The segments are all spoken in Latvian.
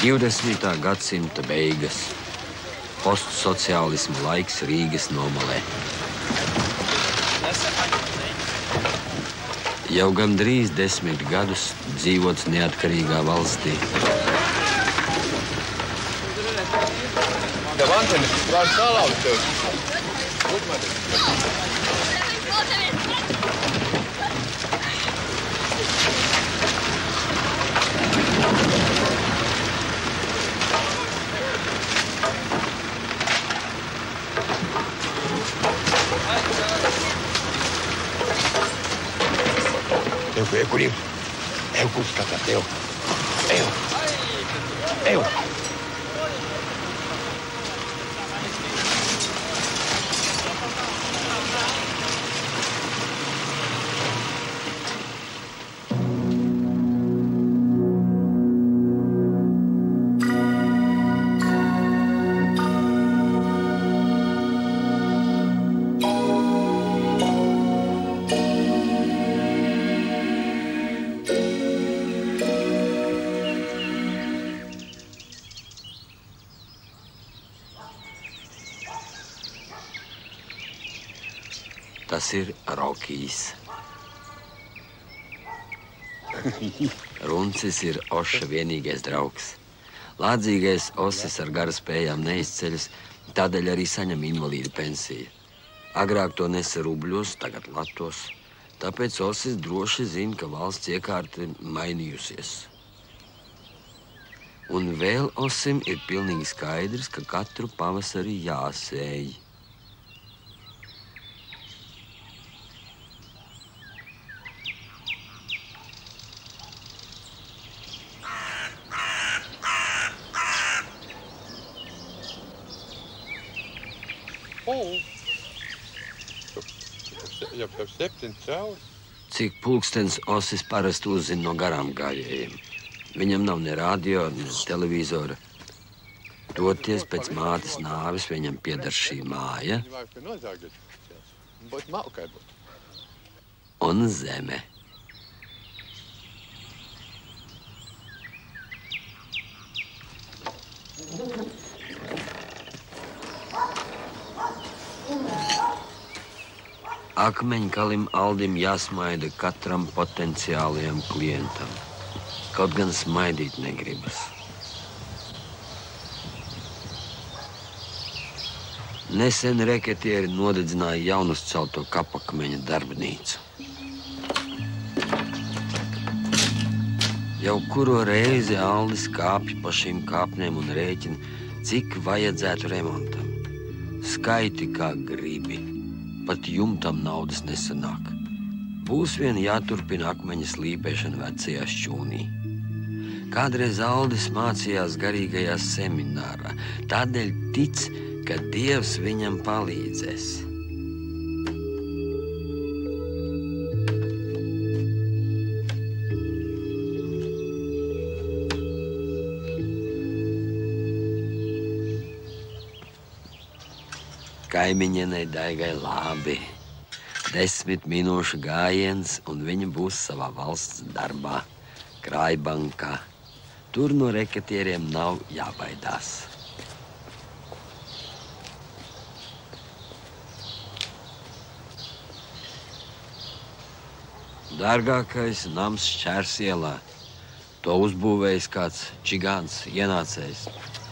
20. gadsimta beigas. Postsociālisma laiks Rīgas nomalē. Jau gandrīz 10 gadus dzīvots neatkarīgā valstī. Tev antenis prāti salauzt tev. Eu kustata, teo. Tas ir Rokijs. Runcis ir Oša vienīgais draugs. Lādzīgais Osis ar garu spējām neizceļas, tādēļ arī saņem invalīdu pensiju. Agrāk to nesa rubļos, tagad latos. Tāpēc Osis droši zina, ka valsts iekārta ir mainījusies. Un vēl Osim ir pilnīgi skaidrs, ka katru pavasari jāsēj. Jau tev 7 cauri. Cik pulkstens Osis parasti uzzina no garām gājējiem. Viņam nav ne radio, ne televizora. Toties pēc mātes nāves viņam pieder šī māja un zeme. Akmeņkalim Aldim jāsmaida katram potenciālajam klientam. Kaut gan smaidīt negribas. Nesen reketieri nodedzināja jaunuzcelto kapakmeņa darbnīcu. Jau kuro reizi Aldis kāpj pa šīm kāpnēm un rēķina, cik vajadzētu remontam. Skaiti kā gribi. Pat jumtam naudas nesanāk. Būs vien jāturpina akmeņa slīpēšana vecajā šķūnī. Kādreiz Aldis mācījās garīgajā seminārā, tādēļ tic, ka Dievs viņam palīdzēs. Kaimiņienei Daigai labi. 10 minūšu gājiens, un viņa būs savā valsts darbā, krājbankā. Tur no reketieriem nav jābaidās. Dārgākais nams Šķērsielā. To uzbūvējis kāds čigāns ienācējs.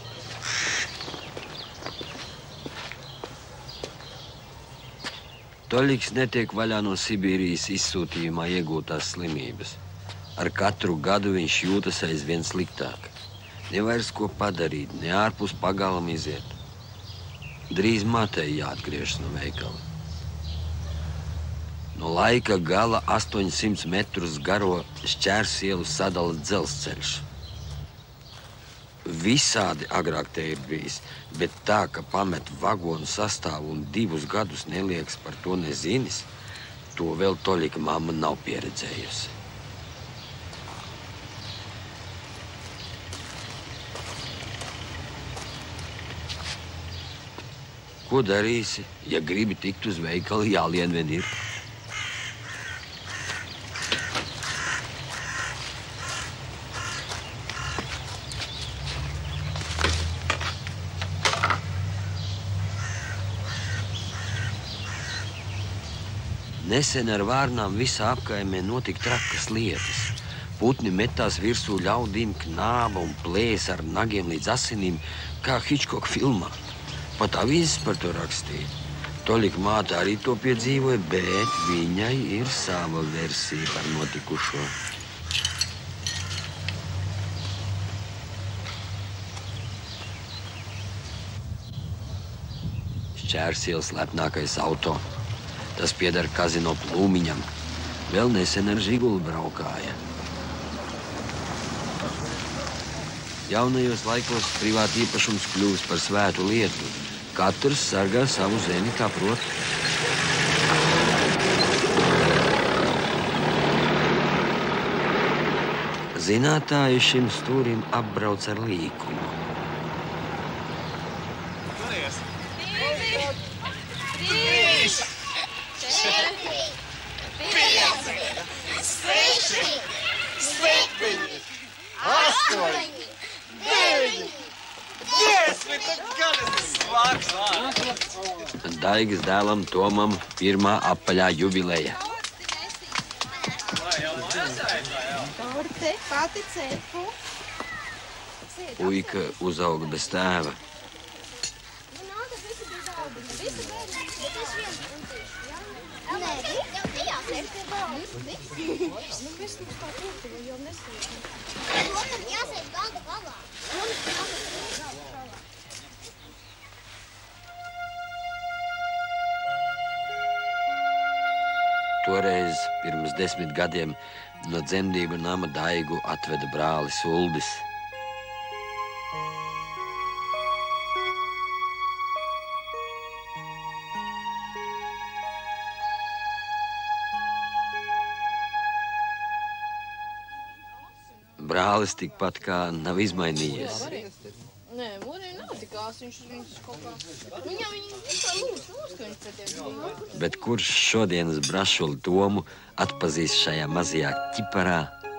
Toļiks netiek vaļā no Sibīrijas izsūtījumā iegūtās slimības. Ar katru gadu viņš jūtas aizvien sliktāk. Nevairs ko padarīt, ne ārpus pagalam iziet. Drīz matei jāatgriežas no veikala. No laika gala 800 metrus garo Šķērsielu sadala dzelzceļš. Visādi agrāk te ir bijis, bet tā, ka pamet vagonu sastāvu un 2 gadus nelieks par to nezinis, to vēl Toļika mamma nav pieredzējusi. Ko darīsi, ja gribi tikt uz veikalu, jālien vien ir? Nesen ar vārnām visā apkaimē notika trakas lietas. Putni metās virsū ļaudīm, knāba un plēsa ar nagiem līdz asinīm, kā Hitchcock filmā. Pat avīzes par to rakstīja. Toļika māte arī to piedzīvoja, bet viņai ir sava versija par notikušo. Šķērsielas lepnākais auto. Tas pieder Kazino Plūmiņam. Vēl nesen ar Žiguli braukāja. Jaunajos laikos privāti īpašums kļūst par svētu lietu. Katrs sargā savu zemi, kā prot. Zinātāji šim stūrim apbrauc ar līkumu. Daigas dēlam Tomam pirmā apaļā jubileja. Puika uzauga bez tēva. Toreiz, pirms 10 gadiem, no dzemdību nama Daigu atveda brālis Uldis. Brālis tikpat kā nav izmainījies. Nē, Mūrī nav tik ās, viņš kaut kā... Viņam visā lūdz, ka viņš pret tiem. Bet kurš šodienas brašuli Tomu atpazīst šajā mazajā ķiparā?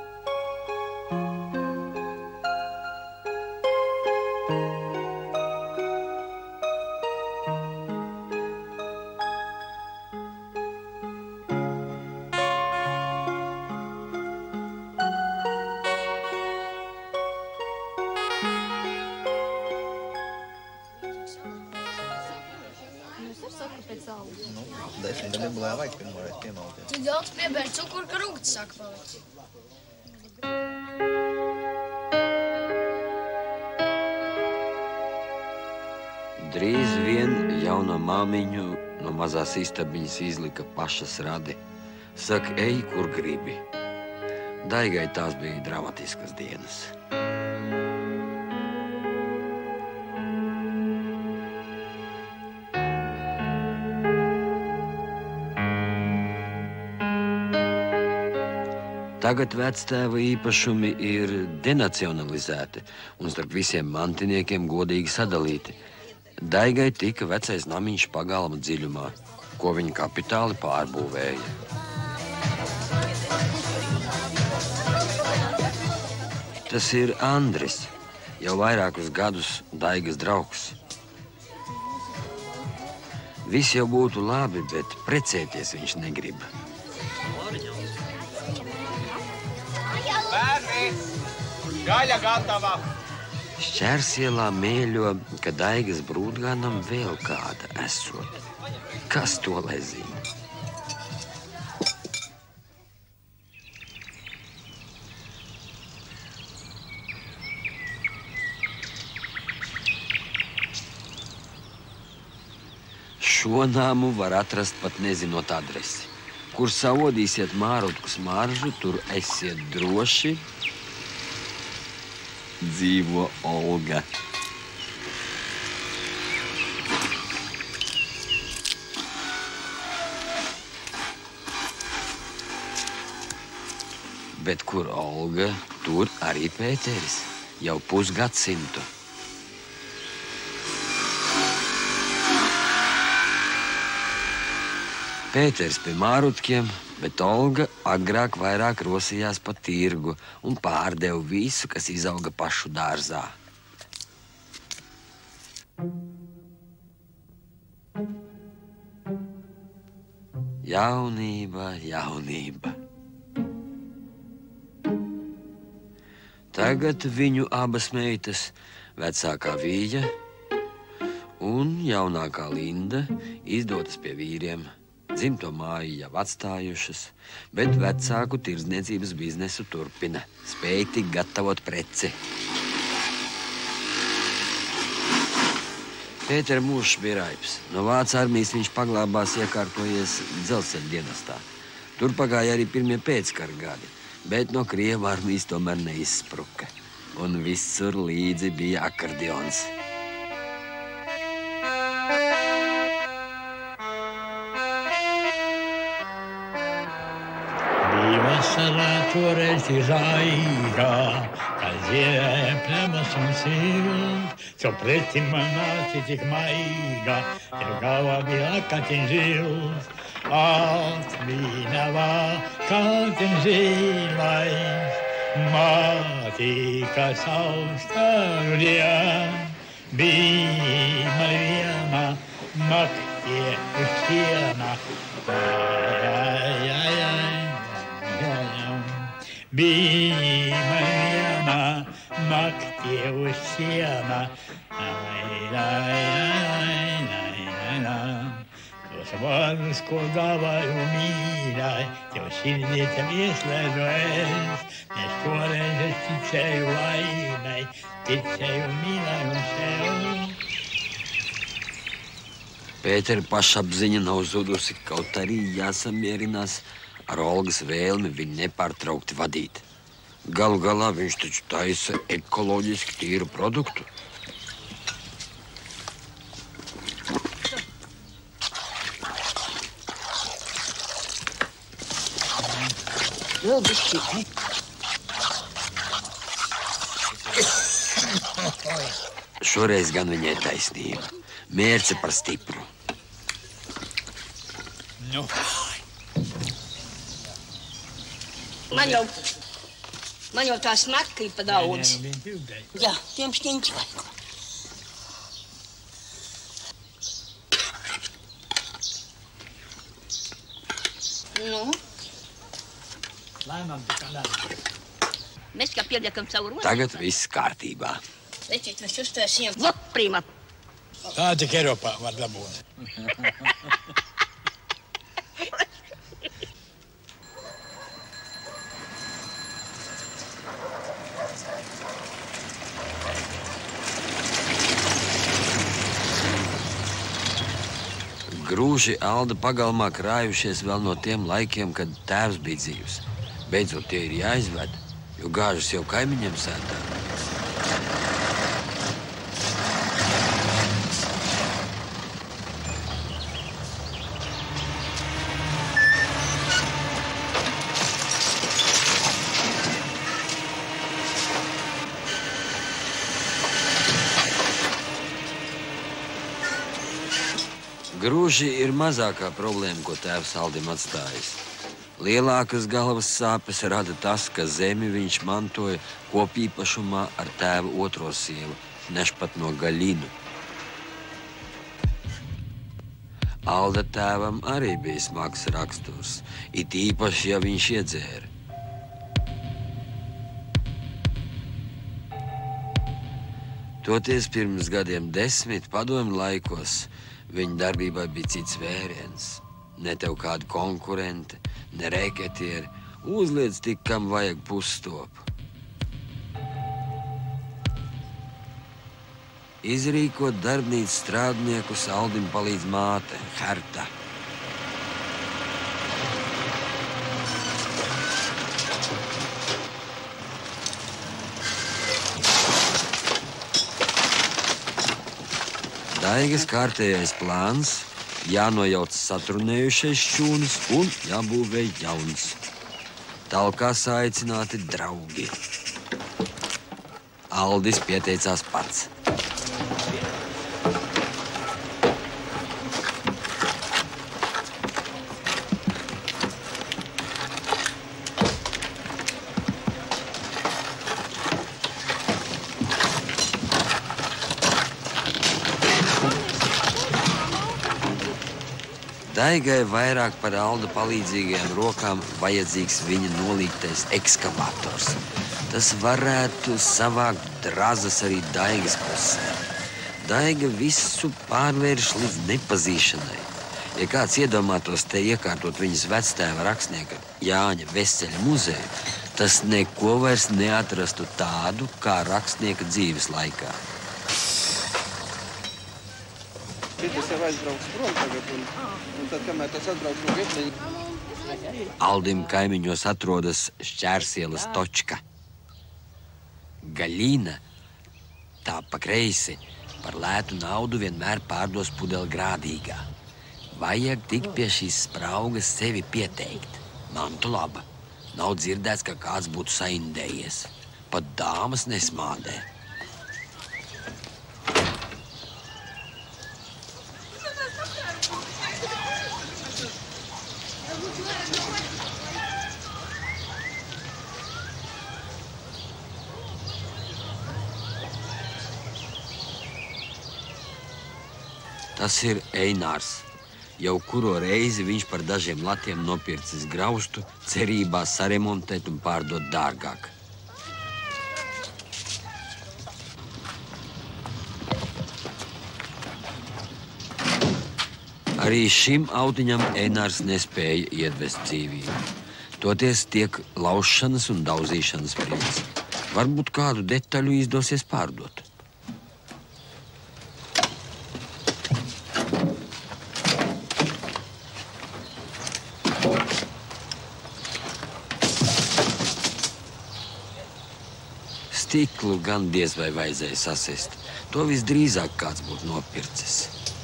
Tik daudz piebēr cukuru, ka rūgts sāk palikt. Drīz vien jauno māmiņu no mazās istabiņas izlika pašas radi. Saka, ej, kur gribi. Daigai tās bija dramatiskas dienas. Tagad vectēva īpašumi ir denacionalizēti un starp visiem mantiniekiem godīgi sadalīti. Daigai tika vecais namiņš pagalma dziļumā, ko viņa kapitāli pārbūvēja. Tas ir Andris, jau vairākus gadus Daigas draugs. Viss jau būtu labi, bet precēties viņš negrib. Gaļa gatava! Šķērsielā mēļo, ka Daigas brūdgānam vēl kāda esot. Kas to lai zina? Šo nāmu var atrast pat nezinot adresi. Kur saodīsiet mārutku smaržu, tur esiet droši. Dzīvo Olga. Bet kur Olga, tur arī Pēteris. Jau pusgadsimtu. Pēters pie mārutkiem, bet Olga agrāk vairāk rosījās pa tirgu un pārdeva visu, kas izauga pašu dārzā. Jaunība, jaunība. Tagad viņu abas meitas, vecākā Vīja un jaunākā Linda, izdotas pie vīriem. Dzimto māju jau atstājušas, bet vecāku tirdzniecības biznesu turpina. Spēj tik gatavot preci. Pētera mūžs bija raips. No Vācu armijas viņš paglābās iekārtojies dzelzceļa dienestā. Tur pagāja arī pirmie pēckara gadi, bet no Krievu armijas tomēr neizspruka. Un visur līdzi bija akordeons. Vasarā toreiz ir žaiga, kad ziepļamas un silts, co pretim man nāci tik maiga, ir galvā bija lakatin žils. Alt vīnavā, kaltin zilais, mātī, kas austaru dien, bija man viena naktie uz siena. Bija viena naktie uz siena, tos vārdus, ko dāvāju mīļai, tev sirdī tev ieslēdzu es, nes toreiz es ticēju laimei, ticēju mīļai un sev. Pētera pašapziņa nav zudusi, kaut arī jāsamierinās ar Olgas vēlmi viņu nepārtraukti vadīt. Galu galā viņš taču taisa ekoloģiski tīru produktu. Vēl bišķi. Šoreiz gan viņai taisnība. Mērce par stipru. Nu. Man jau tā smarka ir pa daudz. Jā, tiem šķiņķi vajag. Nu? Mēs kā pieliekam savu rodu. Tagad viss kārtībā. Reķīt, mēs uztaisījām. Vot, prīma. Tā tik Eiropā var dabūt. Grūži Alda pagalmā krājušies vēl no tiem laikiem, kad tēvs bija dzīvs. Beidzot tie ir jāizved, jo gāžas jau kaimiņiem sētā. Grūži ir mazākā problēma, ko tēvs Aldim atstājis. Lielākas galvas sāpes rada tas, ka zemi viņš mantoja kopīpašumā ar tēva otro sievu, nešpat no Gaļinu. Alda tēvam arī bija smags raksturs, it īpaši, ja viņš iedzēra. Toties pirms gadiem 10 padomju laikos viņa darbībai bija cits vēriens. Ne tev kāda konkurente, ne reketieri, uzliec tik, kam vajag pusstopu. Izrīkot darbnīcas strādniekus Aldim palīdz māte, Herta. Daigas kārtējais plāns, jānojauc satrunējušais šķūnis un jābūvē jauns. Talkā saicināti draugi. Aldis pieteicās pats. Daigai vairāk par Alda palīdzīgajām rokām vajadzīgs viņa nolīgtais ekskavators. Tas varētu savākt drazas arī Daigas pusē. Daiga visu pārvērš līdz nepazīšanai. Ja kāds iedomātos te iekārtot viņas vectēva rakstnieka Jāņa Vesceļa muzeju, tas neko vairs neatrastu tādu, kā rakstnieka dzīves laikā. Tas jau aizbrauks prom tagad, un tad, kamēr tas atbrauks no Vietniņa. Aldim kaimiņos atrodas Šķērsielas točka. Gaļīna, tā pa kreisi, par lētu naudu vienmēr pārdos pudeli grādīgā. Vajag tik pie šīs spraugas sevi pieteikt. Mantu laba. Nav dzirdēts, ka kāds būtu saindējies. Pat dāmas nesmādē. Tas ir Einārs. Jau kuro reizi viņš par dažiem latiem nopircis graustu, cerībā saremontēt un pārdot dārgāk. Arī šim autiņam Einārs nespēja iedvest dzīvību. Toties tiek laušanas un daudzīšanas prieks. Varbūt kādu detaļu izdosies pārdot. Stiklu gan diez vai vajadzēja sasist. To visdrīzāk kāds būtu nopircis.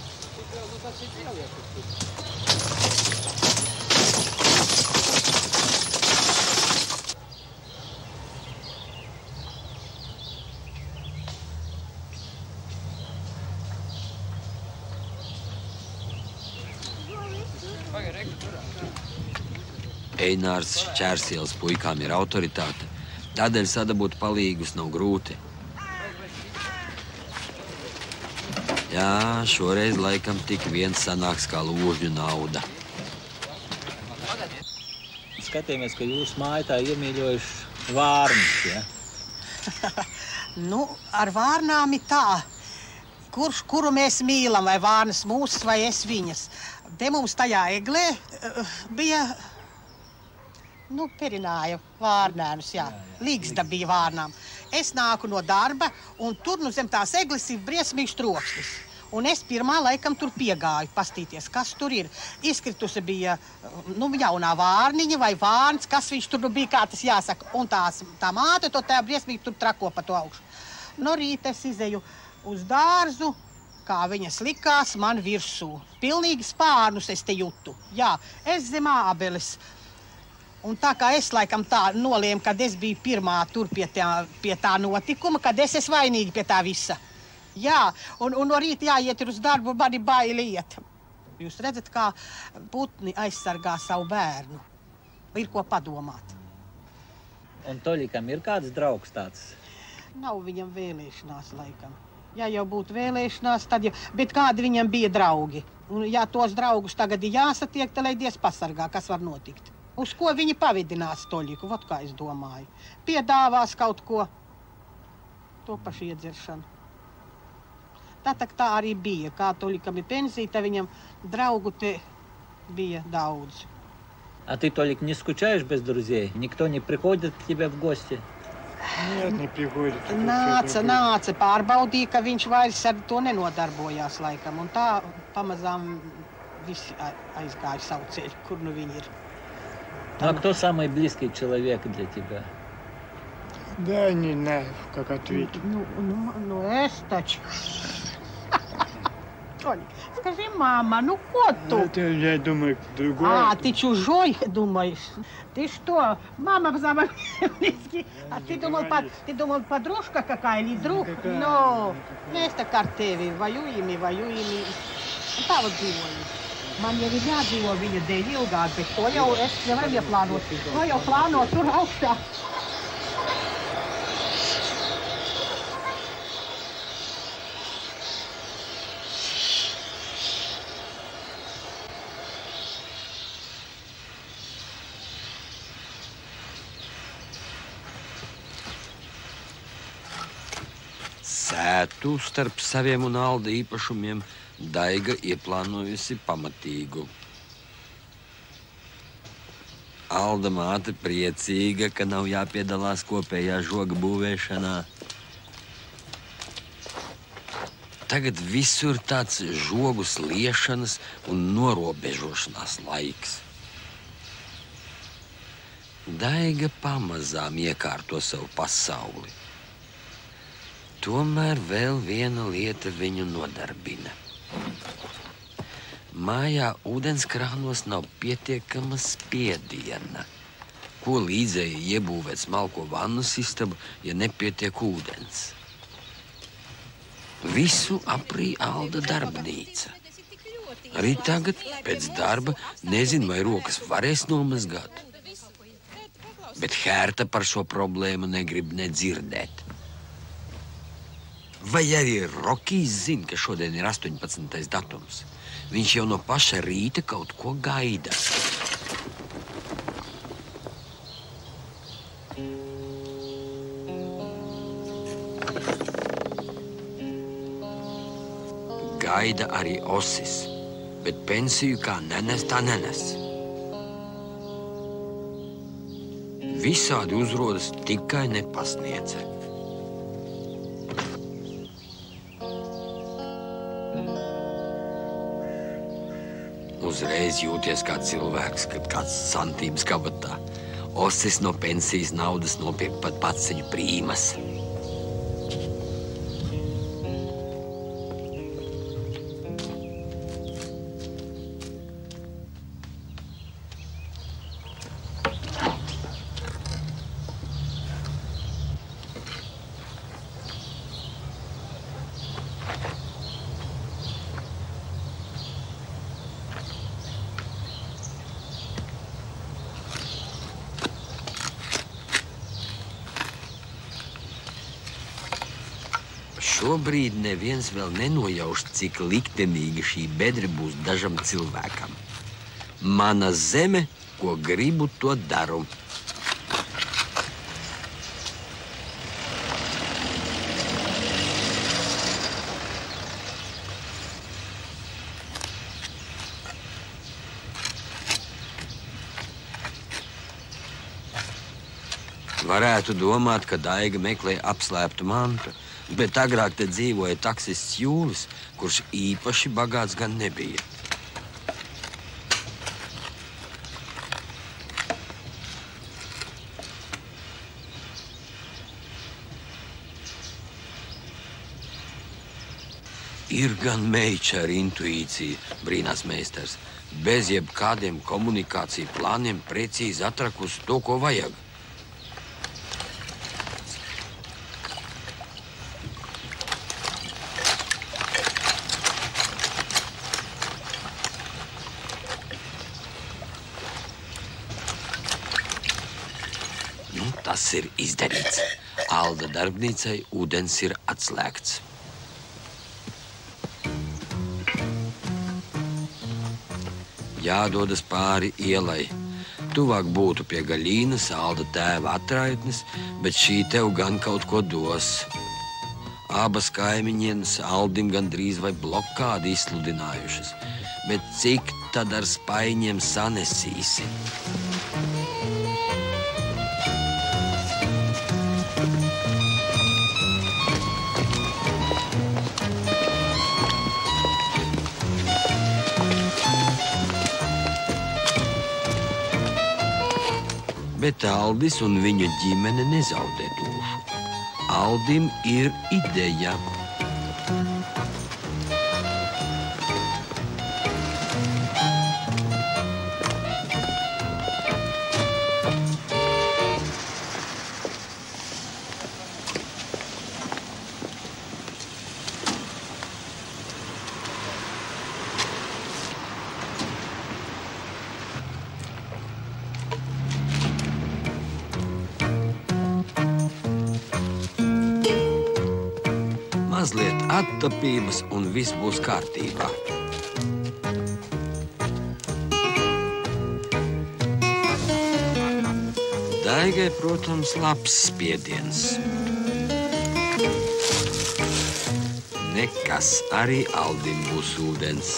Einārs Šķērsielas puikām ir autoritāte. Tādēļ sadabūt palīgus nav grūti. Jā, šoreiz laikam tik viens sanāks kā ložņu nauda. Skatījāmies, ka jūsu māja tā iemīļojuši vārnus, ja? Nu, ar vārnām ir tā. Kuru mēs mīlam, vai vārnas mūsas, vai es viņas. Te mums tajā eglē bija... Nu, perināja vārnēnus, jā. Līgzda bija vārnām. Es nāku no darba, un tur nu zem tās eglis ir briesmīgs troksnis. Un es pirmā laikam tur piegāju, pastīties, kas tur ir. Izkritusi bija, nu, jaunā vārniņa vai vārns, kas viņš tur nu bija, kā tas jāsaka. Un tā māte to tā briesmīgi tur trako pa to augšu. No rīta es izeju uz dārzu, kā viņas likās man virsū. Pilnīgi spārnus es te jutu. Jā, es zem ābeles. Un tā kā es laikam tā nolēmu, kad es biju pirmā tur pie tā notikuma, kad es esmu vainīga pie tā visa. Jā, un no rīta jāiet ir uz darbu, mani baili iet. Jūs redzat, kā putni aizsargā savu bērnu. Ir ko padomāt. Un Toļikam ir kāds draugs tāds? Nav viņam vēlēšanās laikam. Ja jau būtu vēlēšanās, tad jau... Bet kādi viņam bija draugi? Un ja tos draugus tagad ir jāsatiek, tad lai Dievs pasargā, kas var notikt. Uz ko viņi pavidinās Toļiku, vot kā es domāju. Piedāvās kaut ko, to pašu iedzeršanu. Tā arī bija. Kā Toļikam ir pensija, viņam draugu te bija daudz. А ты, Толик, не скучаешь без друзей? Никто не приходит к тебе в гости? Нет, не приходит. Nāca, pārbaudīja, ka viņš vairs ar to nenodarbojās laikam. Un tā pamazām visi aizgāja savu ceļu, kur nu viņi ir. Ну, а кто самый близкий человек для тебя? Да, не знаю, как ответить. Nu es taču. Толя, скажи, мама, ну ko tu? Это, я думаю, другой. Ты чужой, думаешь? Ты что? Мама позвала близкий. А ты думал, подружка какая или друг? No, mēs tā kā ar tevi vajojami. Tā vot dzīvoju. Man jau ir jādzīvo viņa dēļ ilgāk, bet to jau es nevaru ieplānot. To jau plāno tur augstā. sētu starp saviem un Alda īpašumiem Daiga ieplānojusi pamatīgu. Alda māte priecīga, ka nav jāpiedalās kopējā žoga būvēšanā. Tagad visur tāds žogu sliešanas un norobežošanās laiks. Daiga pamazām iekārto savu pasauli. Tomēr vēl viena lieta viņu nodarbina. Mājā ūdenskrānos nav pietiekama spiediena. Ko līdzēji iebūvēt smalko vannas istabu, ja nepietiek ūdens? Visu aprī Alda darbnīca. Arī tagad, pēc darba, nezinu, vai rokas varēs nomazgāt. Bet Hērta par šo problēmu negrib nedzirdēt. Vai arī Rokijs zina, ka šodien ir 18. datums? Viņš jau no paša rīta kaut ko gaida. Gaida arī Osis, bet pensiju kā nenes, tā nenes. Visādi uzrodas, tikai nepasniedze. Uzreiz jūties kā cilvēks, kad kāds santīms kabatā. Osis no pensijas naudas nopirk pat paciņu prīmas. Šobrīd neviens vēl nenojauš, cik liktenīga šī bedre būs dažam cilvēkam. Mana zeme, ko gribu, to daru. Varētu domāt, ka Daiga meklē apslēptu mantu, bet agrāk te dzīvoja taksists Jūlis, kurš īpaši bagāts gan nebija. Ir gan meiča ar intuīciju, brīnās meistars, bez jebkādiem komunikāciju plāniem precīzi atrakusi to, ko vajag. Tas ir izdarīts. Alda darbnīcai ūdens ir atslēgts. Jādodas pāri ielai. Tuvāk būtu pie Gaļīnas, Alda tēva atraitnes, bet šī tev gan kaut ko dos. Abas kaimiņienes Aldim gandrīz vai blokādi izsludinājušas, bet cik tad ar spaiņiem sanesīsi? Bet Aldis un viņa ģimene nezaudē dušu. Aldim ir ideja. Mazliet attapības un viss būs kārtībā. Daigai, protams, labs spiediens. nekas, arī Aldim būs ūdens.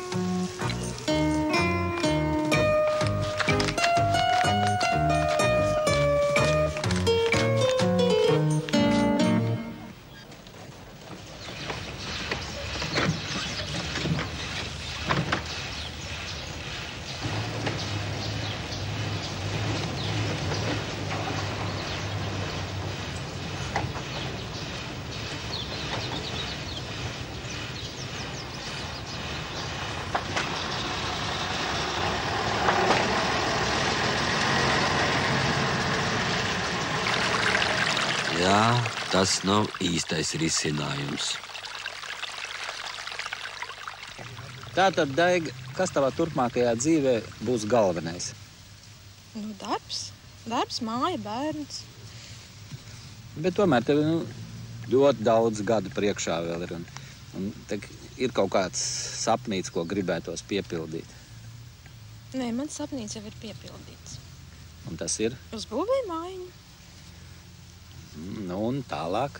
Jā, tas nav īstais risinājums. Tātad, Daiga, kas tavā turpmākajā dzīvē būs galvenais? Nu, darbs. Darbs, māja, bērns. Bet tomēr tev ļoti daudz gadu priekšā vēl ir. Un ir kaut kāds sapnīts, ko gribētos piepildīt. Nē, mans sapnīts jau ir piepildīts. Un tas ir? Uzbūvēju mājiņu. Nu, un tālāk?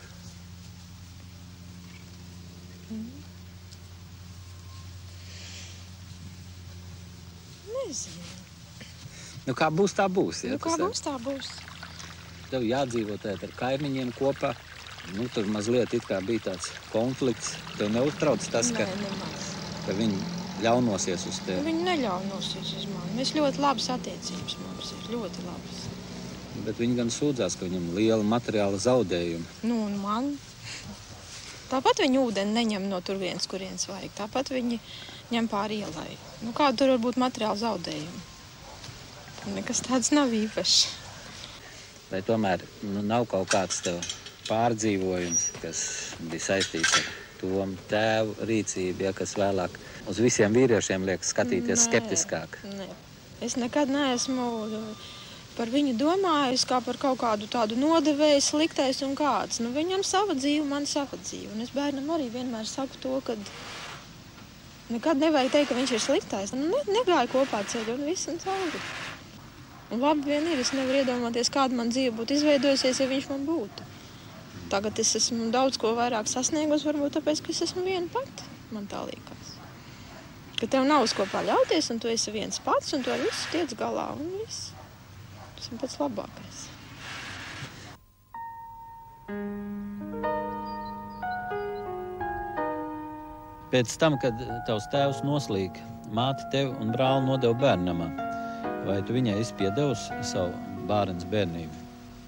Nezinu. Nu, kā būs, tā būs. Ja? Nu, kā būs, tā būs. Tev jādzīvot ar kaimiņiem kopā. Nu, tur mazliet it kā bija tāds konflikts. Tev neuztrauc tas, Nē, nemaz. Ka viņi ļaunosies uz tevi? Viņi neļaunosies uz mani. Mēs ļoti labas attiecības mums ir, ļoti labas. Bet viņi gan sūdzās, ka viņam liela materiāla zaudējuma. Nu, un man. Tāpat viņi ūdeni neņem no turienes, kurienes vajag. Tāpat viņi ņem pāri ielai. Nu, kāda tur var būt materiāla zaudējuma? Nekas tāds nav īpašs. Vai tomēr nav kaut kāds tev pārdzīvojums, kas bija saistīts ar Tomu tēvu rīcību, ja, kas vēlāk uz visiem vīriešiem liek skatīties skeptiskāk? Nē. Es nekad neesmu par viņu domājis kā par kaut kādu tādu nodevēju, sliktais un kāds. Nu, viņam sava dzīve, man sava dzīve. Un es bērnam arī vienmēr saku to, ka nekad nevajag teikt, ka viņš ir sliktais. Nu, negāja kopā ceļu un viss un cauri. Un labi vien ir, es nevaru iedomāties, kāda man dzīve būtu izveidojusies, ja viņš man būtu. Tagad es esmu daudz ko vairāk sasniegusi, varbūt tāpēc, ka es esmu viena pati, man tā liekas. Ka tev nav uz ko paļauties, un tu esi viens pats, un tu ar visu tiec galā, un viss. Tas ir pats labākais. Pēc tam, kad tavs tēvs noslīka, māte tevi un brāli nodeva bērnamā, vai tu viņai esi piedevusi savu bērns bērnību?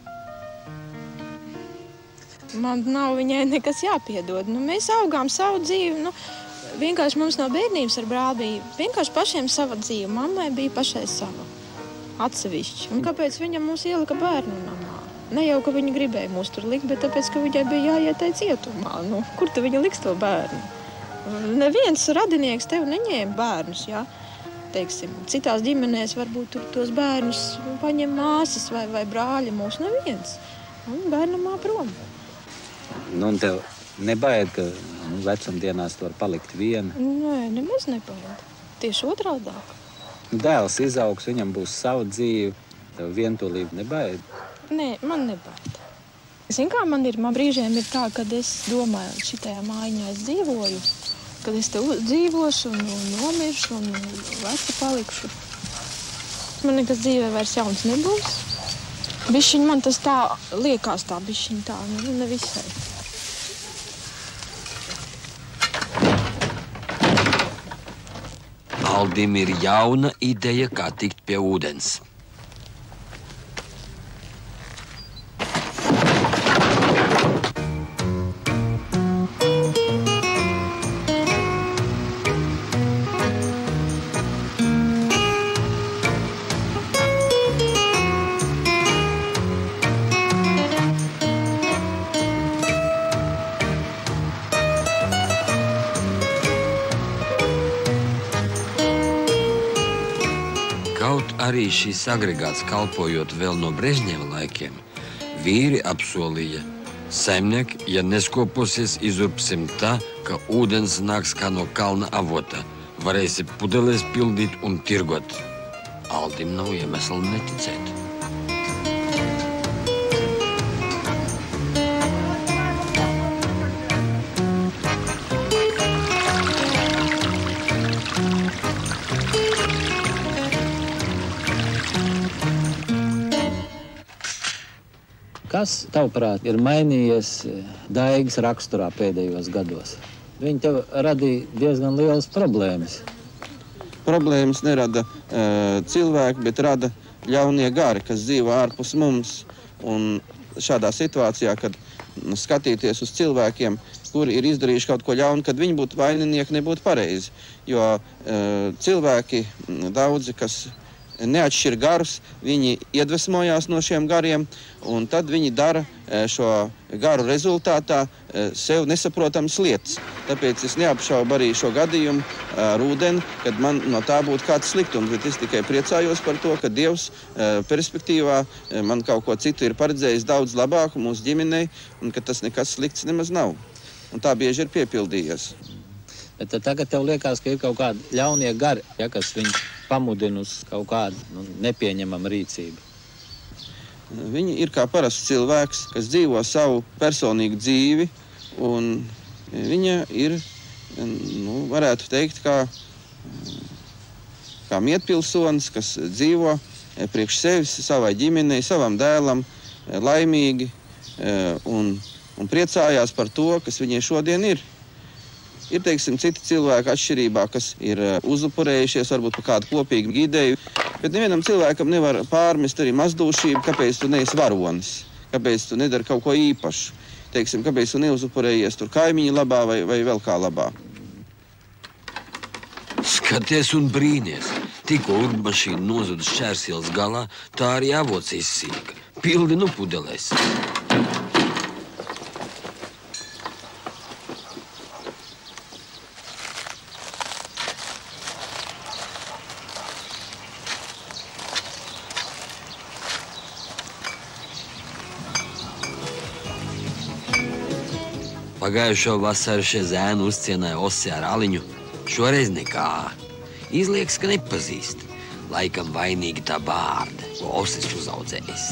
Man nav viņai nekas jāpiedod. Nu, mēs augām savu dzīvi. Nu, vienkārši mums no bērnības ar brāli bija vienkārši pašiem sava dzīve. Mammai bija pašai sava. Atsevišķi. Un kāpēc viņa mūs ielika bērnu namā? Ne jau, ka viņa gribēja mūs tur likt, bet tāpēc, ka viņai bija jāiet cietumā. Nu, kur tu viņa liks to bērnu? Neviens radinieks tev neņēma bērnus, jā. Teiksim, citās ģimenēs varbūt tur tos bērnus paņem māsas vai brāļi, mūs neviens. Un bērnamā prom. Nu, un tev nebaid, ka vecumdienās tu var palikt viena? Nē, nemaz nebaid. Tieši otrādāk. Dēls izaugs, viņam būs sava dzīve, tev vientulība nebaid? Nē, man nebaid. Zin kā man brīžiem ir tā, kad es domāju, šitajā mājiņā es dzīvoju, kad es te dzīvošu un nomiršu un veca palikšu. Man nekas dzīvē vairs jauns nebūs. Bišķiņ man tas tā liekas, tā bišķiņ tā, nu nevisai. Aldim ir jauna ideja, kā tikt pie ūdens. Kaut arī šis agregāts kalpojot vēl no Brežņeva laikiem, vīri apsolīja: saimnieki, ja neskoposies, izurpsim tā, ka ūdens nāks kā no kalna avota. Varēsi pudelēs pildīt un tirgot. Aldim nav iemesla neticēt. Kas, tavuprāt, ir mainījies Daigas raksturā pēdējos gados? Viņi tev radīja diezgan lielas problēmas. Problēmas nerada cilvēki, bet rada ļaunie gari, kas dzīvo ārpus mums. Un šādā situācijā, kad skatīties uz cilvēkiem, kuri ir izdarījuši kaut ko ļaunu, kad viņi būtu vaininieki, nebūtu pareizi. Jo cilvēki, daudzi, kas neatšķir garus, viņi iedvesmojās no šiem gariem, un tad viņi dara šo garu rezultātā sev nesaprotamas lietas. Tāpēc es neapšaubu arī šo gadījumu ar ūdeni, kad man no tā būtu kāds sliktums, bet es tikai priecājos par to, ka Dievs perspektīvā man kaut ko citu ir paredzējis daudz labāku mūsu ģimenei, un ka tas nekas slikts nemaz nav. Un tā bieži ir piepildījies. Bet tagad tev liekas, ka ir kaut kādi ļaunie gari, ja, kas viņu pamudina uz kaut kādu nepieņemamu rīcību. Viņi ir kā parasts cilvēks, kas dzīvo savu personīgu dzīvi, un viņa ir, varētu teikt, kā mietpilsonis, kas dzīvo priekš sevis, savai ģimenei, savam dēlam, laimīgi un priecājās par to, kas viņai šodien ir. Ir, teiksim, citi cilvēki atšķirībā, kas ir uzupurējušies varbūt par kādu kopīgu ideju, bet nevienam cilvēkam nevar pārmest arī mazdūšību, kāpēc tu neesi varonis, kāpēc tu nedari kaut ko īpašu, teiksim, kāpēc tu neuzupurējies tur kaimiņu labā vai vēl kā labā. Skaties un brīnies. Tikko urbmašīna nozuda Šķērsielas galā, tā arī avots izsīka. Pildi nu pudelēs. Pagājušo vasaru šie zēni uzcienāja Osi ar Aliņu. Šoreiz nekā. Izlieks, ka nepazīst. Laikam vainīgi tā bārda, ko Osis uzaudzējis.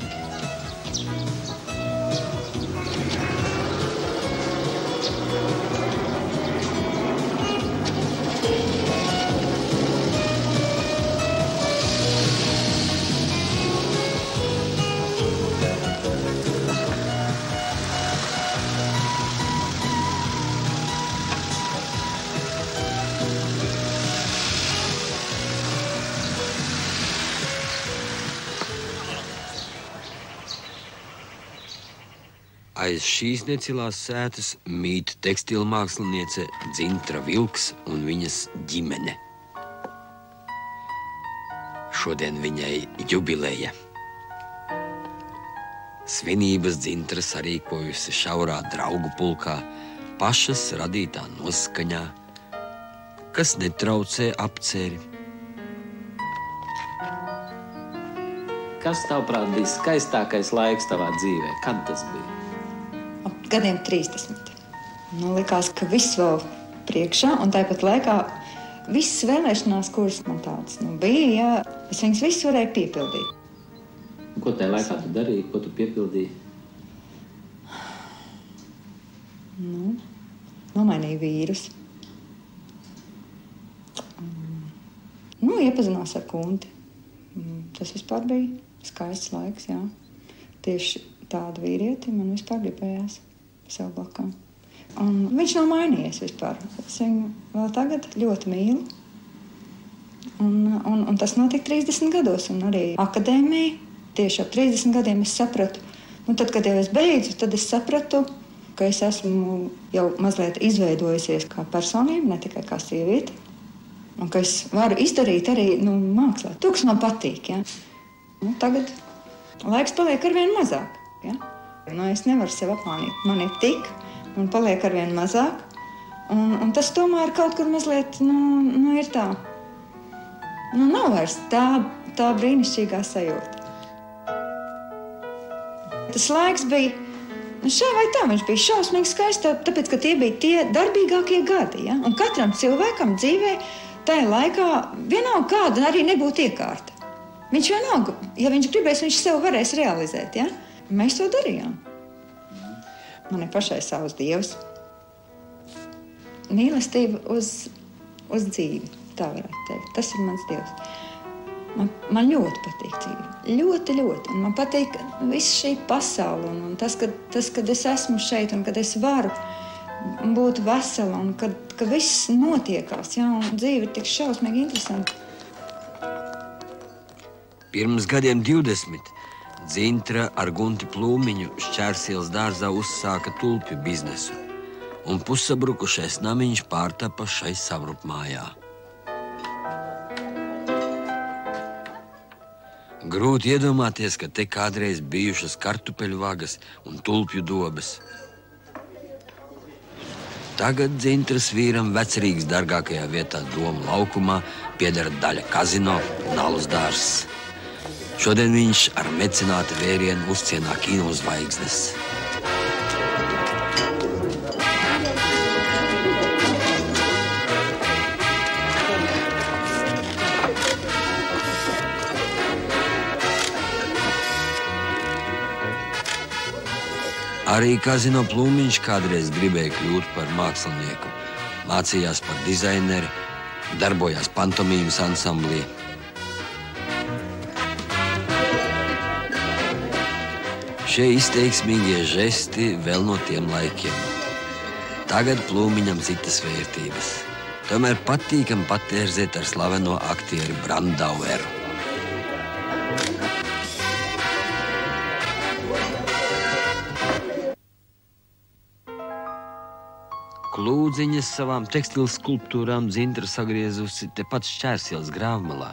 Aiz šīs necilās sētas mīt tekstilmāksliniece Dzintra Vilks un viņas ģimene. Šodien viņai jubileja. Svinības Dzintra sarīkojusi šaurā draugu pulkā, pašas radītā noskaņā, kas netraucē apceri. Kas, tavuprāt, bija skaistākais laiks tavā dzīvē? Kad tas bija? Gadiem 30. Likās, ka viss vēl priekšā, un tāpat laikā visas vēlēšanās, kuras man tādas bija, es viņas visas varēju piepildīt. Ko tajā laikā tu darīji? Ko tu piepildīji? Nomainīju vīrus. Iepazinās ar kundi. Tas vispār bija skaists laiks, jā. Tieši tādu vīrieti man vispār gribējās sev blakām. Un viņš nav mainījies vispār. Es viņu vēl tagad ļoti mīlu. Un tas notika 30 gados. Un arī akadēmija, tieši ap 30 gadiem es sapratu. Tad, kad jau es beidzu, tad es sapratu, ka es esmu jau mazliet izveidojusies kā personība, ne tikai kā sieviete. Un ka es varu izdarīt arī mākslā. To, kas man patīk. Ja? Tagad laiks paliek arvien mazāk. Ja? Es nevaru sev apmānīt. Man ir tik, un paliek arvien mazāk. Un tas tomēr kaut kur mazliet, ir tā. Nav vairs tā brīnišķīgā sajūta. Tas laiks bija, šā vai tā, viņš bija šausmīgi skaists, tāpēc, ka tie bija tie darbīgākie gadi. Ja? Un katram cilvēkam dzīvē tajā laikā vienalga kāda arī nebūtu iekārta. Viņš vienalga, ja viņš gribēs, viņš sev varēs realizēt. Ja? Mēs to darījām. Man ir pašai savs dievs. Mīlestība uz dzīvi, tā varētu teikt. Tas ir mans dievs. Man ļoti patīk dzīve. Ļoti, ļoti. Un man patīk viss šī pasaule. Un tas, kad es esmu šeit un kad es varu būt vesela un ka viss notiekās. Ja, un dzīve ir tik šausmīgi interesanta. Pirms gadiem 20 Dzintra ar Gunti Plūmiņu Šķērsielas dārzā uzsāka tulpju biznesu. Un pussabrukušais namiņš pārtapa šai savrupmājā. Grūti iedomāties, ka te kādreiz bijušas kartupeļu vagas un tulpju dobes. Tagad Dzintras vīram Vecrīgas dargākajā vietā Doma laukumā pieder daļa kazino un alus dārzs. Šodien viņš ar mecenāta vērienu uzcienā kino zvaigznes. Arī Kazino Plūmiņš kādreiz gribēja kļūt par mākslinieku. Mācījās par dizaineri, darbojās pantomīmas ansamblī. Šie izteiksmīgie žesti vēl no tiem laikiem. Tagad Plūmiņam citas vērtības. Tomēr patīkam patērzēt ar slaveno aktieri Brandaueru. Klūdziņas savām tekstilu skulptūrām Dzintra sagriezusi tepat Šķērsielas grāvmalā.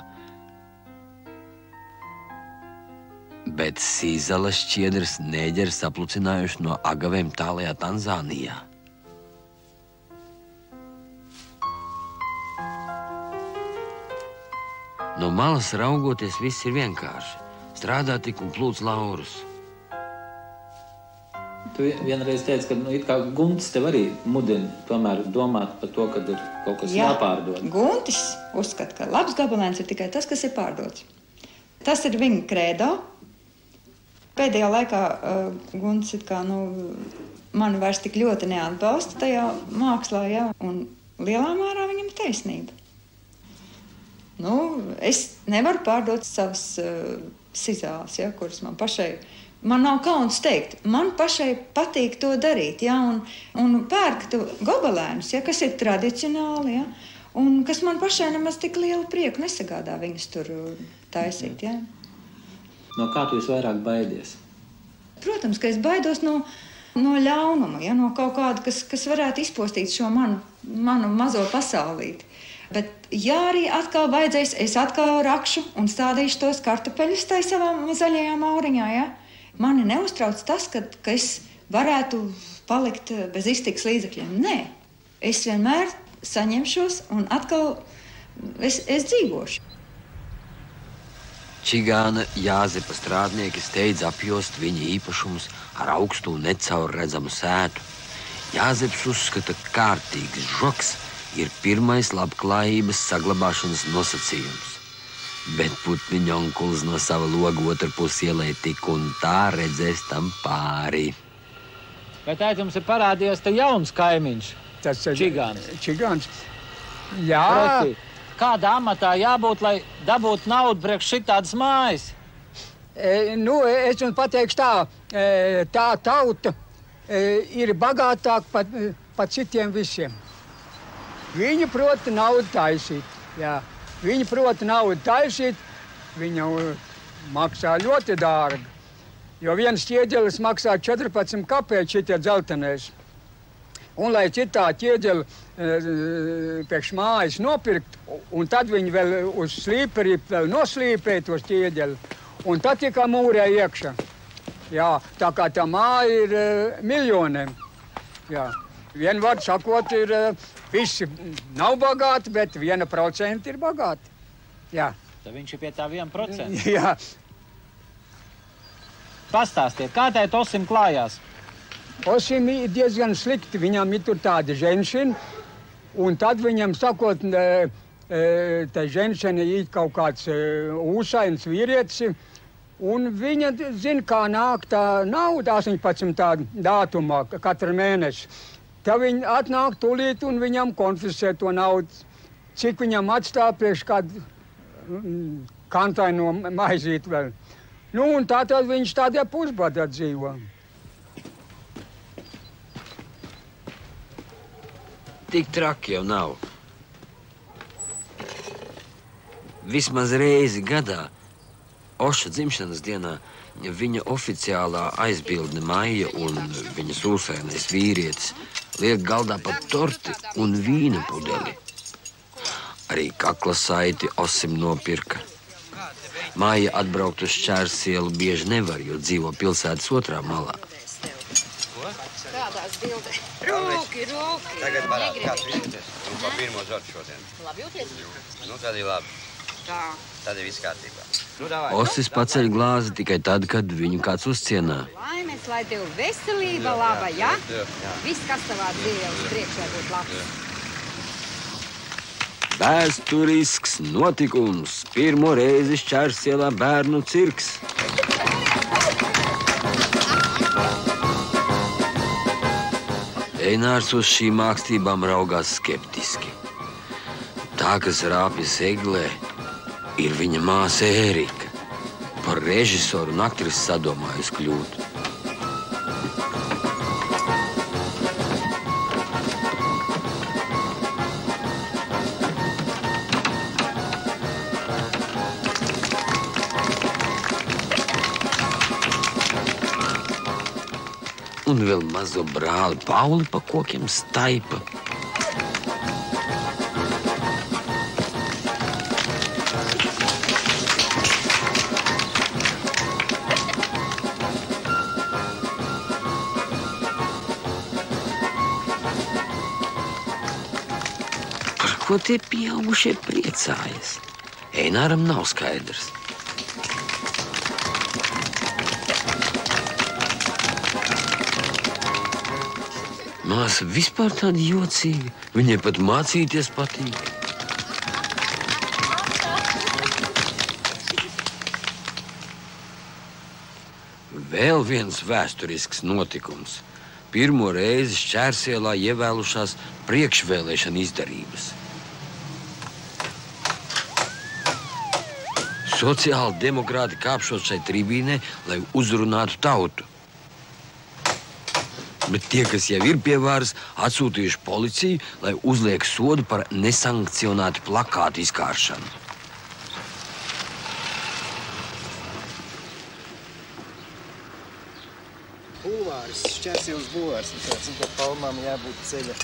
Bet sīzala šķiedras nēģeri saplucinājuši no agavēm tālajā Tanzānijā. No malas raugoties viss ir vienkārši. Strādā tik un plūc laurus. Tu vienreiz teici, ka it kā Guntis tev arī mudina tomēr domāt par to, kad ir kaut kas jāpārdod. Guntis uzskata, ka labs gabalēns ir tikai tas, kas ir pārdots. Tas ir viņa kredo. Pēdējā laikā Guntis it kā, mani vairs tik ļoti neatbalsta tajā mākslā, ja, un lielā mērā viņam ir taisnība. Es nevaru pārdot savas sizāles, ja, kuras man pašai. Man nav kauns teikt, man pašai patīk to darīt, ja, un pērkt gobelēnus, ja, kas ir tradicionāli, ja, un kas man pašai nemaz tik lielu prieku nesagādā viņus tur taisīt. Ja. No kā tu visvairāk baidies? Protams, ka es baidos no ļaunuma, ja, no kaut kāda, kas varētu izpostīt šo manu mazo pasaulīti. Bet, ja arī atkal vajadzēs, es atkal rakšu un stādīšu tos kartupeļus tai savā zaļajā mauriņā, ja. Mani neuztrauc tas, ka es varētu palikt bez iztikas līdzekļiem. Nē, es vienmēr saņemšos un atkal es dzīvošu. Čigāna Jāzepa strādnieki steidz apjost viņa īpašumus ar augstu un necaurredzamu sētu. Jāzeps uzskata, ka kārtīgs žoks ir pirmais labklājības saglabāšanas nosacījums. Bet putniņa onkulis no sava loga otru pusi ielai tik un tā redzēs tam pāri. Vai tā jums ir parādījies te jauns kaimiņš? Tas ir Čigāns. Jā. Proti, kādā amatā jābūt, lai dabūtu naudu priekš šitādas mājas? Es jums pateikšu tā, tā tauta ir bagātāka pat citiem visiem. Viņi proti naudu taisīt, jā. Viņi proti naudu taisīt, viņa maksā ļoti dārgi. Jo viens ķieģelis maksā 14 kapēļi šitie dzeltenēs. Un lai citā ķieģeli priekš mājas nopirkt, un tad viņi vēl uz slīperī vēl noslīpēja tos ķieģeli, un tad tikai mūrē iekšā. Jā, tā kā tā māja ir miljoniem. Jā. Vienvārds sakot, visi nav bagāti, bet 1% ir bagāti. Jā. Tad viņš ir pie tā 1%. Jā. Pastāstiet, kā tai Osim klājās? Osim ir diezgan slikti. Viņam ir tur tādi ženšini, un tad viņam sakot, tā ženšini ir kaut kāds ūsains vīrietis, un viņa zina, kā nāk tā nauda 18. datumā katru mēnesi. Tad viņi atnāk tūlīt un viņam konfiscē to naudu. Cik viņam atstāv priekš kādu kantaino maizīt vēl. Nu, un tātad viņš tādā pusbadā dzīvo. Tik traki jau nav. Vismaz reizi gadā, Oša dzimšanas dienā, viņa oficiālā aizbildne Maija un viņas ūsēnais vīrietis liek galdā pa torti un vīna pudeli. Arī kakla saiti Osim nopirka. Maija atbraukt uz Šķērsielu bieži nevar, jo dzīvo pilsētas otrā malā. Kādās bildē? Rūki! Tagad parādi, kāds jūties? Un pa pirmo zortu šodien. Labi jūties? Nu, tad ir labi. Tā. Tad ir viss kārtībā. Osis paceļ glāzi tikai tad, kad viņu kāds uzcienā. Laimes, lai tev veselība laba, ja? Viss, kas tavā dzīvē uz priekšā būtu labs. Vēsturisks notikums. Pirmo reizi Šķērsielā bērnu cirks. Einārs uz šīm mākstībām raugās skeptiski. Tā, kas rāpjas Eglē, ir viņa māsa Ērika. Par režisoru un aktrisi sadomājusi kļūt. Un vēl mazo brāli Pauli pa kokiem staipa. Par ko tie pieaugušie priecājas? Eināram nav skaidrs. Māsa vispār tāda jocīga. Viņai pat mācīties patīk. Vēl viens vēsturisks notikums. Pirmo reizi Šķērsielā ievēlušās priekšvēlēšana izdarības. Sociāli demokrāti kāpšot šai tribīnē, lai uzrunātu tautu. Bet tie, kas jau ir pie varas, atsūtījuši policiju, lai uzliek sodu par nesankcionētu plakātu izkāršanu. Bulvāris, Šķērsielas bulvārs, un tā palmām jābūt ceļa.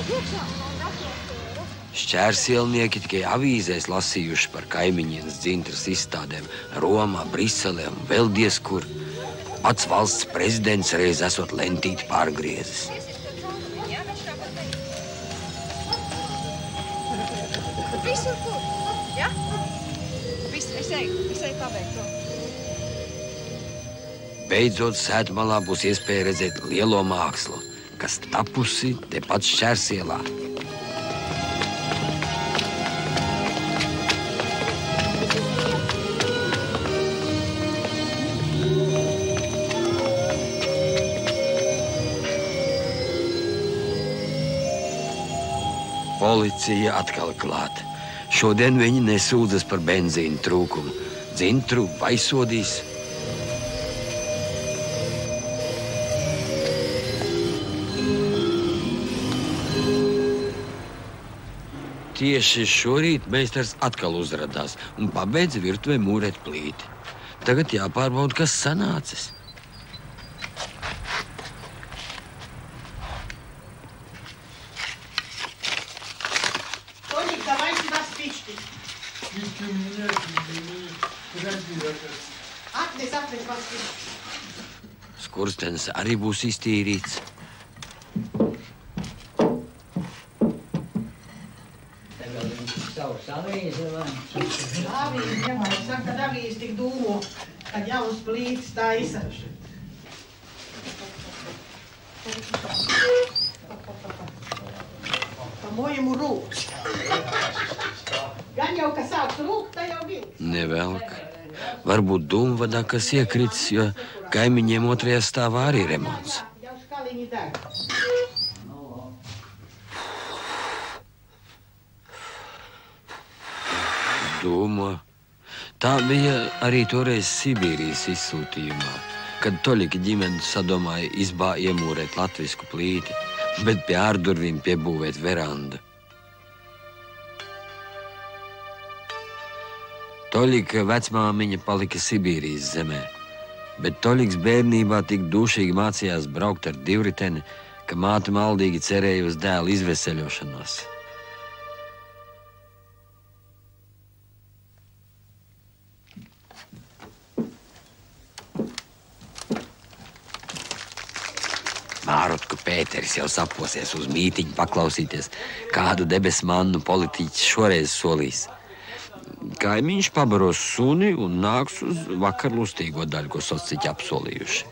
Šķērsielnieki tikai avīzēs lasījuši par kaimiņienes dzintras izstādēm Romā, Briselē un vēl diez kur. Pats valsts prezidents reiz esot lentīti pārgriezis. Visur kur, ja? Es eju pabeigt to. Beidzot, Sētmalā būs iespēja redzēt lielo mākslu, kas tapusi tepat Šķērsielā. Policija atkal klāt. Šodien viņi nesūdzas par benzīnu trūkumu. Dzintru vai sodīs? Tieši šorīt meistars atkal uzradās un pabeidza virtuvē mūrēt plīti. Tagad jāpārbauda, kas sanācis. Skurstenis arī būs iztīrīts. Saka, kad avīze tik dūmo, kad jauns plītis taisa. Pa mojumu rūks. Gan jau, ka sāks rūkt, tā jau vilks. Nevelk. Varbūt dūmvadā, kas iekritis, jo kaimiņiem otrajā stāvā arī remonts. Jau skaliņi deg. Dūmo. Tā bija arī toreiz Sibīrijas izsūtījumā, kad Toļika ģimene sadomāja izbā iemūrēt latvisku plīti, bet pie ārdurvīm piebūvēt verandu. Toļika vecmāmiņa palika Sibīrijas zemē, bet Toļiks bērnībā tik dušīgi mācījās braukt ar divriteni, ka māte maldīgi cerēja uz dēla izveseļošanos. Mārutku Pēteris jau saposies uz mītiņu paklausīties, kādu debesu mannu politiķis šoreiz solīs. Kaimiņš pabaros suni un nāks uz vakarlustīgo daļu, ko sociķi apsolījuši.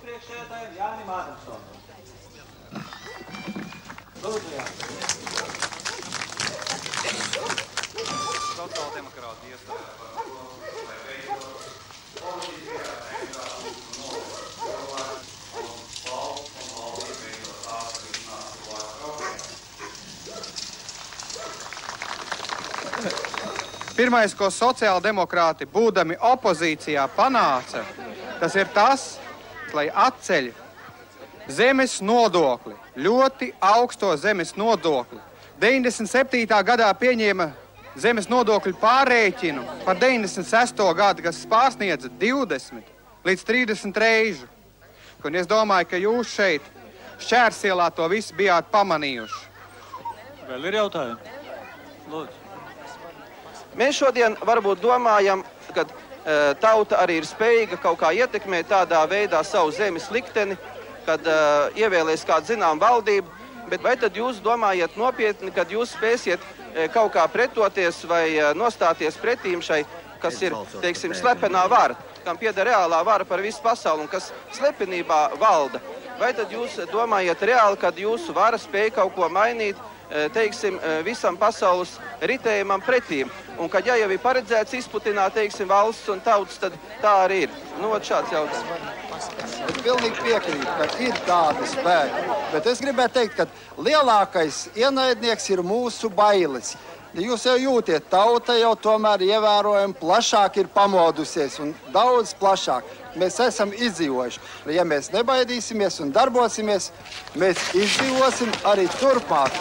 Pirmais, ko sociāldemokrāti, būdami opozīcijā, panāca, tas ir tas, lai atceļ zemes nodokli, ļoti augsto zemes nodokli. 97. gadā pieņēma zemes nodokļu pārrēķinu par 96. gadu, kas pārsniedza 20 līdz 30 reižu. Un es domāju, ka jūs šeit Šķērsielā to visu bijāt pamanījuši. Vēl ir jautājumi? Lūdzu. Mēs šodien varbūt domājam, ka tauta arī ir spējīga kaut kā ietekmēt tādā veidā savu zemes likteni, kad ievēlēs kādu zinām valdību, bet vai tad jūs domājat nopietni, kad jūs spēsiet kaut kā pretoties vai nostāties pretīm šai, kas ir, teiksim, slepenā vara, kam pieder reālā vara par visu pasauli un kas slepenībā valda? Vai tad jūs domājat reāli, kad jūsu vara spēj kaut ko mainīt, teiksim, visam pasaules ritējumam pretīm? Un kad jau ir paredzēts izputināt, teiksim, valsts un tautas, tad tā arī ir. Nu, šāds jautājums. Es pilnīgi piekrītu, ka ir tādi spēki, bet es gribētu teikt, ka lielākais ienaidnieks ir mūsu bailes. Jūs jau jūtiet, tauta jau tomēr ievērojami plašāk ir pamodusies un daudz plašāk. Mēs esam izdzīvojuši. Ja mēs nebaidīsimies un darbosimies, mēs izdzīvosim arī turpmāk.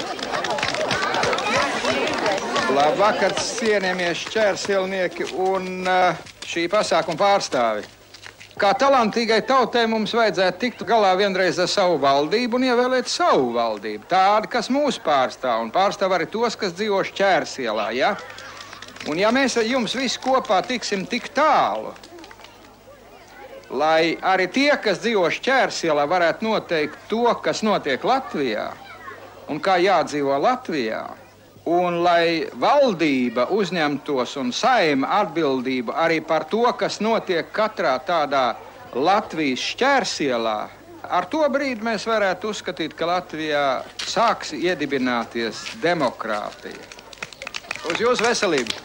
Labvakar, cienījamie šķērsielnieki un šī pasākuma pārstāvi. Kā talantīgai tautai mums vajadzētu tikt galā vienreiz ar savu valdību un ievēlēt savu valdību. Tādi, kas mūs pārstāv un pārstāv arī tos, kas dzīvo Šķērsielā, ja? Un ja mēs ar jums visi kopā tiksim tik tālu, lai arī tie, kas dzīvo Šķērsielā, varētu noteikt to, kas notiek Latvijā un kā jādzīvo Latvijā, un lai valdība uzņemtos un Saeima atbildību arī par to, kas notiek katrā tādā Latvijas Šķērsielā, ar to brīdi mēs varētu uzskatīt, ka Latvijā sāks iedibināties demokrātija. Uz jūsu veselību!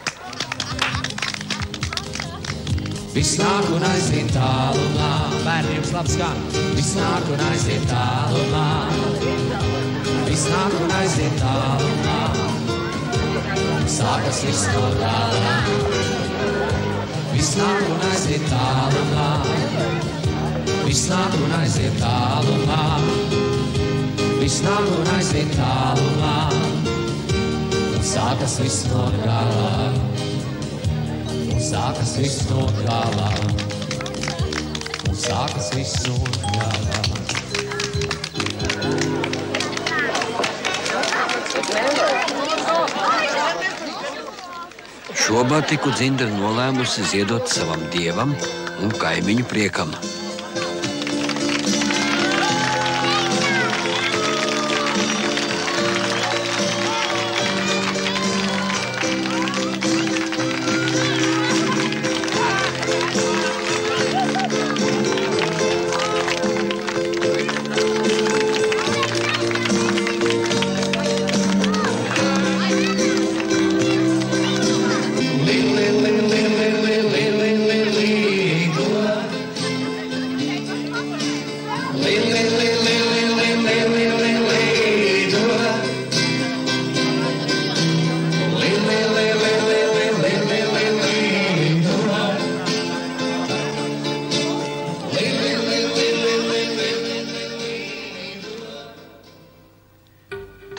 Viss nāk un aiziet tālumā, bērniem labs skan. Viss nāk un aiziet tālumā, viss nāk un aiziet tālumā. Sākas viss no gala. Viss nāk un aiziet tālumā, viss nāk un aiziet tālumā. Viss nāk un aiziet tālumā. Sākas viss no gala. Sākas viss no gala, un sākas viss no gala. Šobatiku Dzindra nolēmusi ziedot savam dievam un kaimiņu priekam.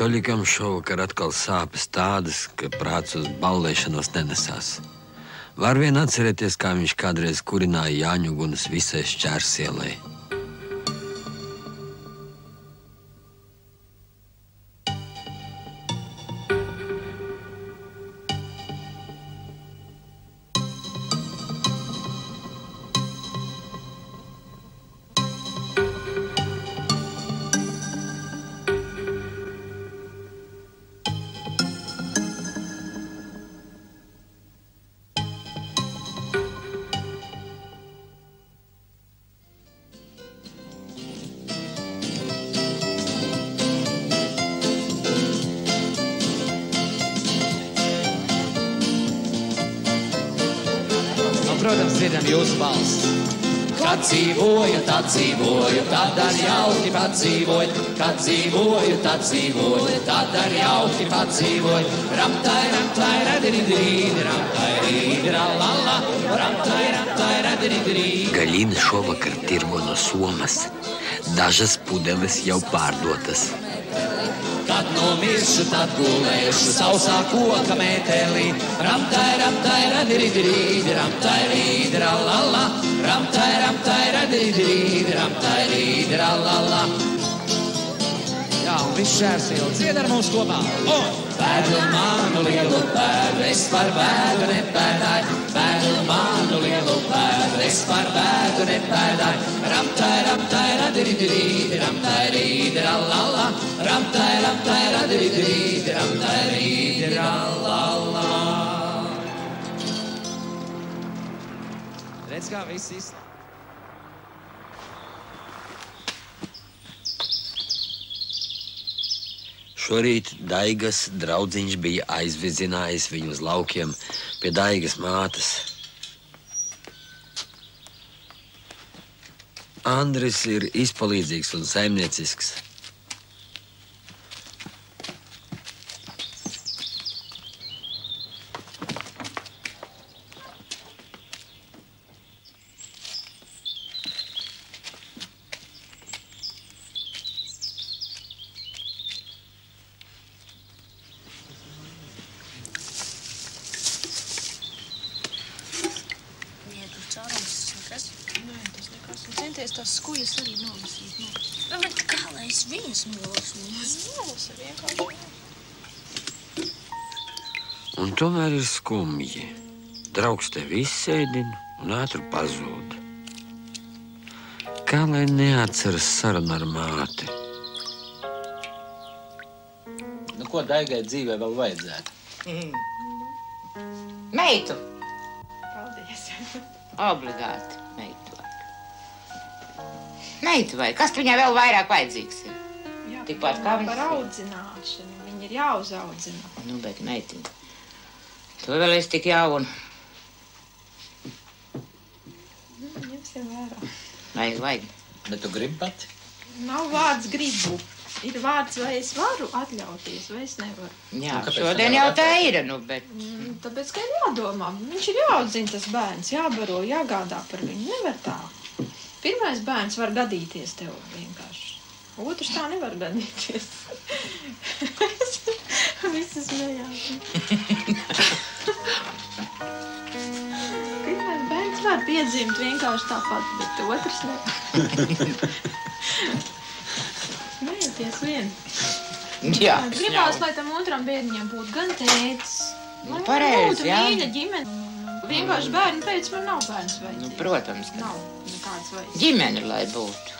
Toļikam šovakar atkal sāpes tādas, ka prāts uz ballēšanos nenesās. Var vien atcerēties, kā viņš kādreiz kurināja Jāņugunas visai Šķērsielai. Protams, dzirdam jūsu balss. Kad dzīvoju, tad ar jauki padzīvoju. Kad dzīvoju, tad ar jauki padzīvoju. Ramtai, ramtai, radiridrīdi, ramtai, rīdiralala, ramtai, ramtai, radiridrīdi. Gaļina šovakar tirgo no Somas. Dažas pudeles jau pārdotas. Kad nomiršu, tad gulēšu sausā koka mētelī. Ramtai, ramtai, radiridrīdi, ramtai, rīdiralala, ramtai, ramtai, radiridrīdi, ramtai, rīdiralala. Jā, un viss Šķērsiela dzied ar mums kopā. Pēdu manu lielu pēdu, es par pēdu nepēdāju. Pēdu manu lielu pēdu, es par pēdu nepēdāju. Ramtai, ramtai, radiridrīdi, ramtai, rīdiralala, ramtai, ramtai, radiridrīdi, ramtai, rīdiralala. Redz, kā viss izstāv. Šorīt Daigas draudziņš bija aizvizinājis viņu uz laukiem pie Daigas mātes. Andris ir izpalīdzīgs un saimniecisks. Tās skuļas arī nolasīt. Bet kā lai es viņas nolasu? Es nolasu vienkārši. Un tomēr ir skumji. Draugs tevi izsēdina un ātri pazūd. Kā lai neatceras sarunu ar māti? Nu, ko Daigai dzīvē vēl vajadzētu? Meitu! Paldies. Obligāti meitu. Meitu vai? Kas viņai vēl vairāk vajadzīgs ir? Jā, tikpat kā viņas par audzināšanu. Viņa ir jāuzaudzina. Nu, bet meitiņa, tu vēl esi tik jauna. Ņemsim vērā. Vajag. Bet tu gribi pati? Nav vārds gribu. Ir vārds, vai es varu atļauties, vai es nevaru. Jā, šodien jau tā ir, nu, bet... Tāpēc, ka ir jādomā. Viņš ir jāaudzina tas bērns, jābaro, jāgādā par viņu. Nevar tā. Pirmais bērns var gadīties tev vienkārši. Otrs tā nevar gadīties. Visi smējās. Pirmais bērns var piedzimt vienkārši tāpat, bet otrs nevar. Smējoties vien. Jā. Gribās, lai tam otram bērniņam būtu gan tētis. Pareizi, jā. Mīļa ģimene. Vienkārši bērni teica, man nav bērns vajadzīgs. Nu, protams, ka nav nekāds vajadzīgs. Ģimene, lai būtu.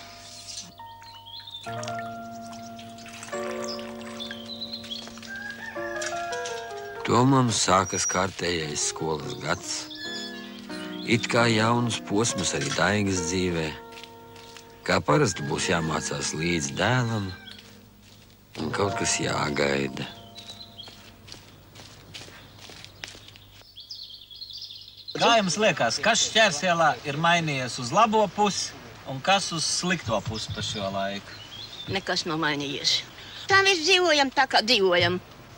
Tomam sākas kārtējais skolas gads. It kā jauns posms arī Daigas dzīvē. Kā parasti būs jāmācās līdz dēlam un kaut kas jāgaida. Kā jums liekas, kas Šķērsielā ir mainījies uz labo pusi un kas uz slikto pusi par šo laiku? Nekas nav mainījies. Tā mēs dzīvojam tā, kā dzīvojam.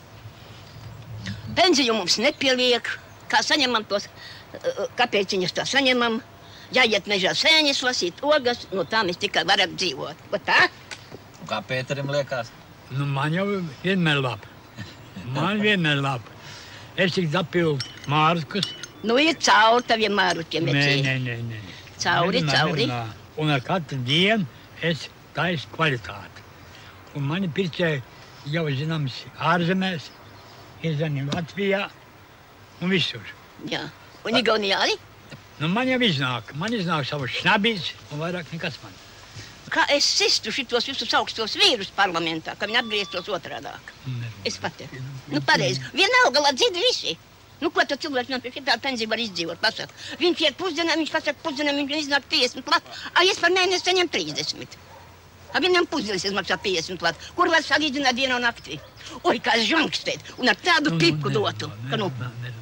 Pensiju mums nepieliek, kā saņemam tos kapēciņus, tā saņemam. Jāiet mežā sēņas lasīt ogas, no tā mēs tikai varam dzīvot. O tā? Un kā Pēterim liekas? Nu, man jau vienmēr labi. Man vienmēr labi. Es tik zapildu mārkus. Nu, ir cauri taviem mārutiem. Nē. Cauri. Un ar katru dienu es taisu kvalitāti. Un mani pircēji jau zināms ārzemēs, izzanīja Latvijā un visur. Jā. Un Igaunijā arī? Nu, man jau iznāk. Man iznāk savus šnabīts un vairāk nekas man. Kā es sistu šitos visus augstos vīrus parlamentā, ka viņi atgrieztos otrādāk? Es pateiktu. Nu, pareizi. Vienalga, lai dzird visi. Nu, ko tad cilvēks man pie šitā pensiju var izdzīvot, pasaka? Viņš iet pusdienā, viņš pasaka pusdienā, viņš iznāk 50 lat. Es par mēnesi saņem 30. Viņam pusdienas izmaksā 50 lat. Kur var salīdzināt dienu un naktī? Oi, kā žangstēt. Un ar tādu pipku dotu. Ka nu...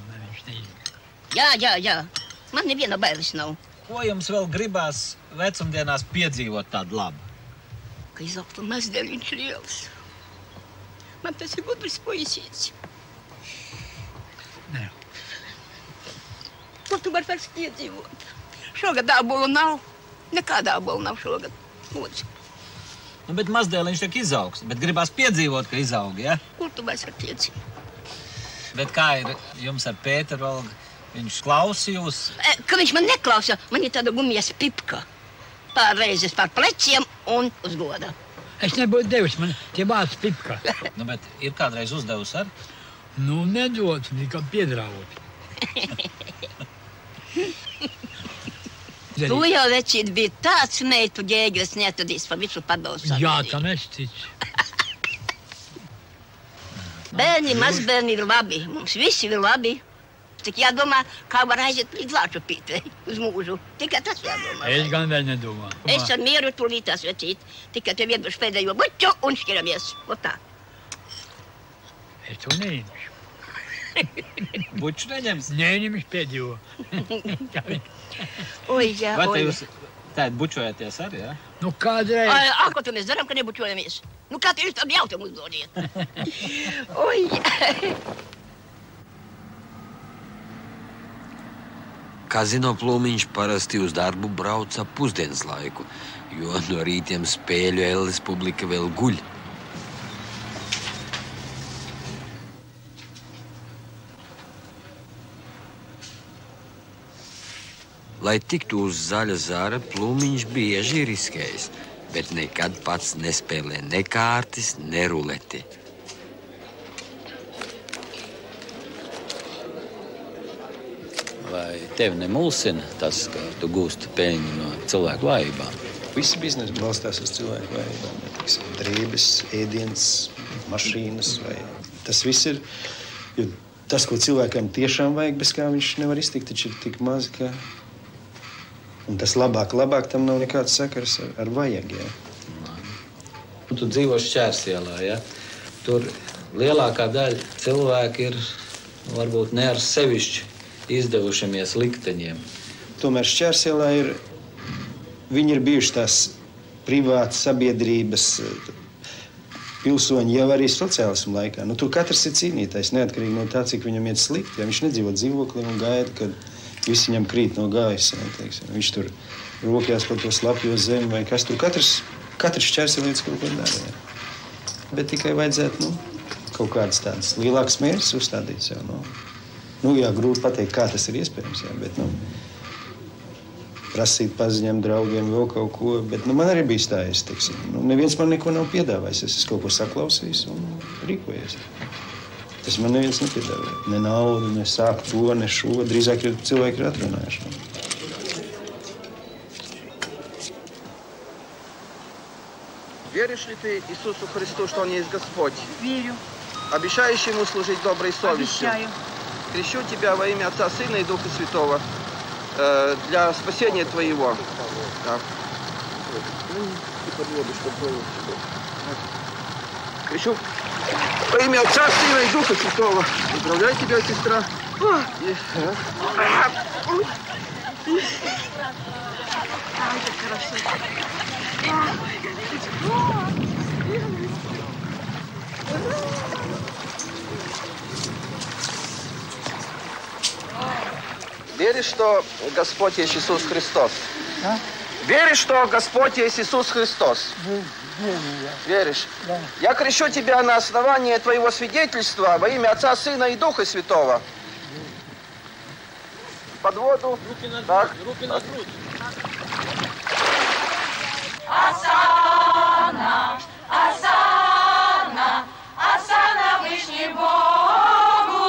Jā. Man neviena bailes nav. Ko jums vēl gribās vecumdienās piedzīvot tādu labu? Ka izaugtu mazdēliņš liels. Man tas ir gudrs puisīts. Nē. Ko tu vari vairs piedzīvot? Šogad ābolu nav. Nekāda ābola nav šogad. Lūdzu. Nu, bet mazdēliņš tiek izaugs. Bet gribās piedzīvot, ka izaug, ja? Kur tu vairs var piedzīvot? Bet kā ir jums ar Pēteru, Olga? Viņš klausījus? Ka viņš man neklausa. Man ir tāda gumijas pipka. Pārreizes pār pleciem un uz goda. Es nebūtu devis, man tie vārds pipka. Nu, bet ir kādreiz uzdevusi ar? Nu, nedod, tikai piedraud. Tu jau, vecīt, bija tāds meitu ģēglis neatadīs pa visu pabalstu. Jā, tam es ticu. Bērni, mazbērni ir labi. Mums visi ir labi. Tik jādomā, kā var aiziet līdz Lāčupītei uz mūžu. Tikai tas jādomā. Es gan vēl nedomāju. Es ar mieru tūlītās, vecīt. Tikai tev iedošu pēdējo buču un šķiramies. O tā. Es to neņemšu. Buču neņems? Neņemšu pēdējo. Oi, jā, vai te jūs tādi bučojaties arī, jā? Nu, kādreiz. Ko tu mēs darām, ka nebučojamies? Nu, kā te jūs tam jautājumu uzdodiet? Oi. Kazino Plūmiņš parasti uz darbu brauca pusdienas laiku, jo no rītiem spēļu elles publika vēl guļ. Lai tiktu uz zaļa zara, Plūmiņš bieži riskējis, bet nekad pats nespēlē ne kārtis, ne ruleti. Vai tevi nemulsina tas, ka tu gūsti peļņu no cilvēku vājībām? Visi biznesi balstās uz cilvēku vājībām. Drēbes, ēdienas, mašīnas. Tas viss ir, jo tas, ko cilvēkam tiešām vajag, bez kā viņš nevar iztikt, taču ir tik maz, ka... Un tas labāk, tam nav nekāds sakars ar vajag, jā. Tu dzīvo Šķērsielā, ja? Tur lielākā daļa cilvēki ir, varbūt ne ar sevišķi izdevušamies likteņiem. Tomēr Šķērsielā viņi ir bijuši tās privātas sabiedrības pilsoņi jau arī sociālismu laikā. Nu, tur katrs ir cīnītājs, neatkarīgi no tā, cik viņam iet slikti. Ja viņš nedzīvo dzīvoklī un gaida, kad visi viņam krīt no gaisa. Viņš tur rokās par to slapjo zemi vai kas tur. Katrs Šķērsielietis kaut ko dara. Ja. Bet tikai vajadzētu kaut kādas tādas lielākas mērķis uzstādīt sev. Nu, jā, grūti pateikt, kā tas ir iespējams, jā, bet, prasīt paziņām, draugiem, vēl kaut ko, bet, man arī bija stājies, teiksim. Neviens man neko nav piedāvājis, es kaut ko saklausījis un rīkojies. Tas man neviens nepiedāvāja. Ne naudu, ne sāku to, ne šo, drīzāk cilvēki ir atrunājuši. Веришь ли ты Иисусу Христу, что Он есть Господь? Верю. Обещаешь Ему служить доброй совестью? Обещаю. Крещу тебя во имя Отца, Сына и Духа Святого для спасения твоего. Так. Крещу во имя Отца, Сына и Духа Святого. Поздравляю тебя, сестра. Веришь, что Господь есть Иисус Христос? Да. Веришь, что Господь есть Иисус Христос? Веришь? Да. Я крещу тебя на основании твоего свидетельства во имя Отца, Сына и Духа Святого. Под воду. Руки на грудь, так. Руки на грудь. Осанна, осанна, осанна Вышний Богу,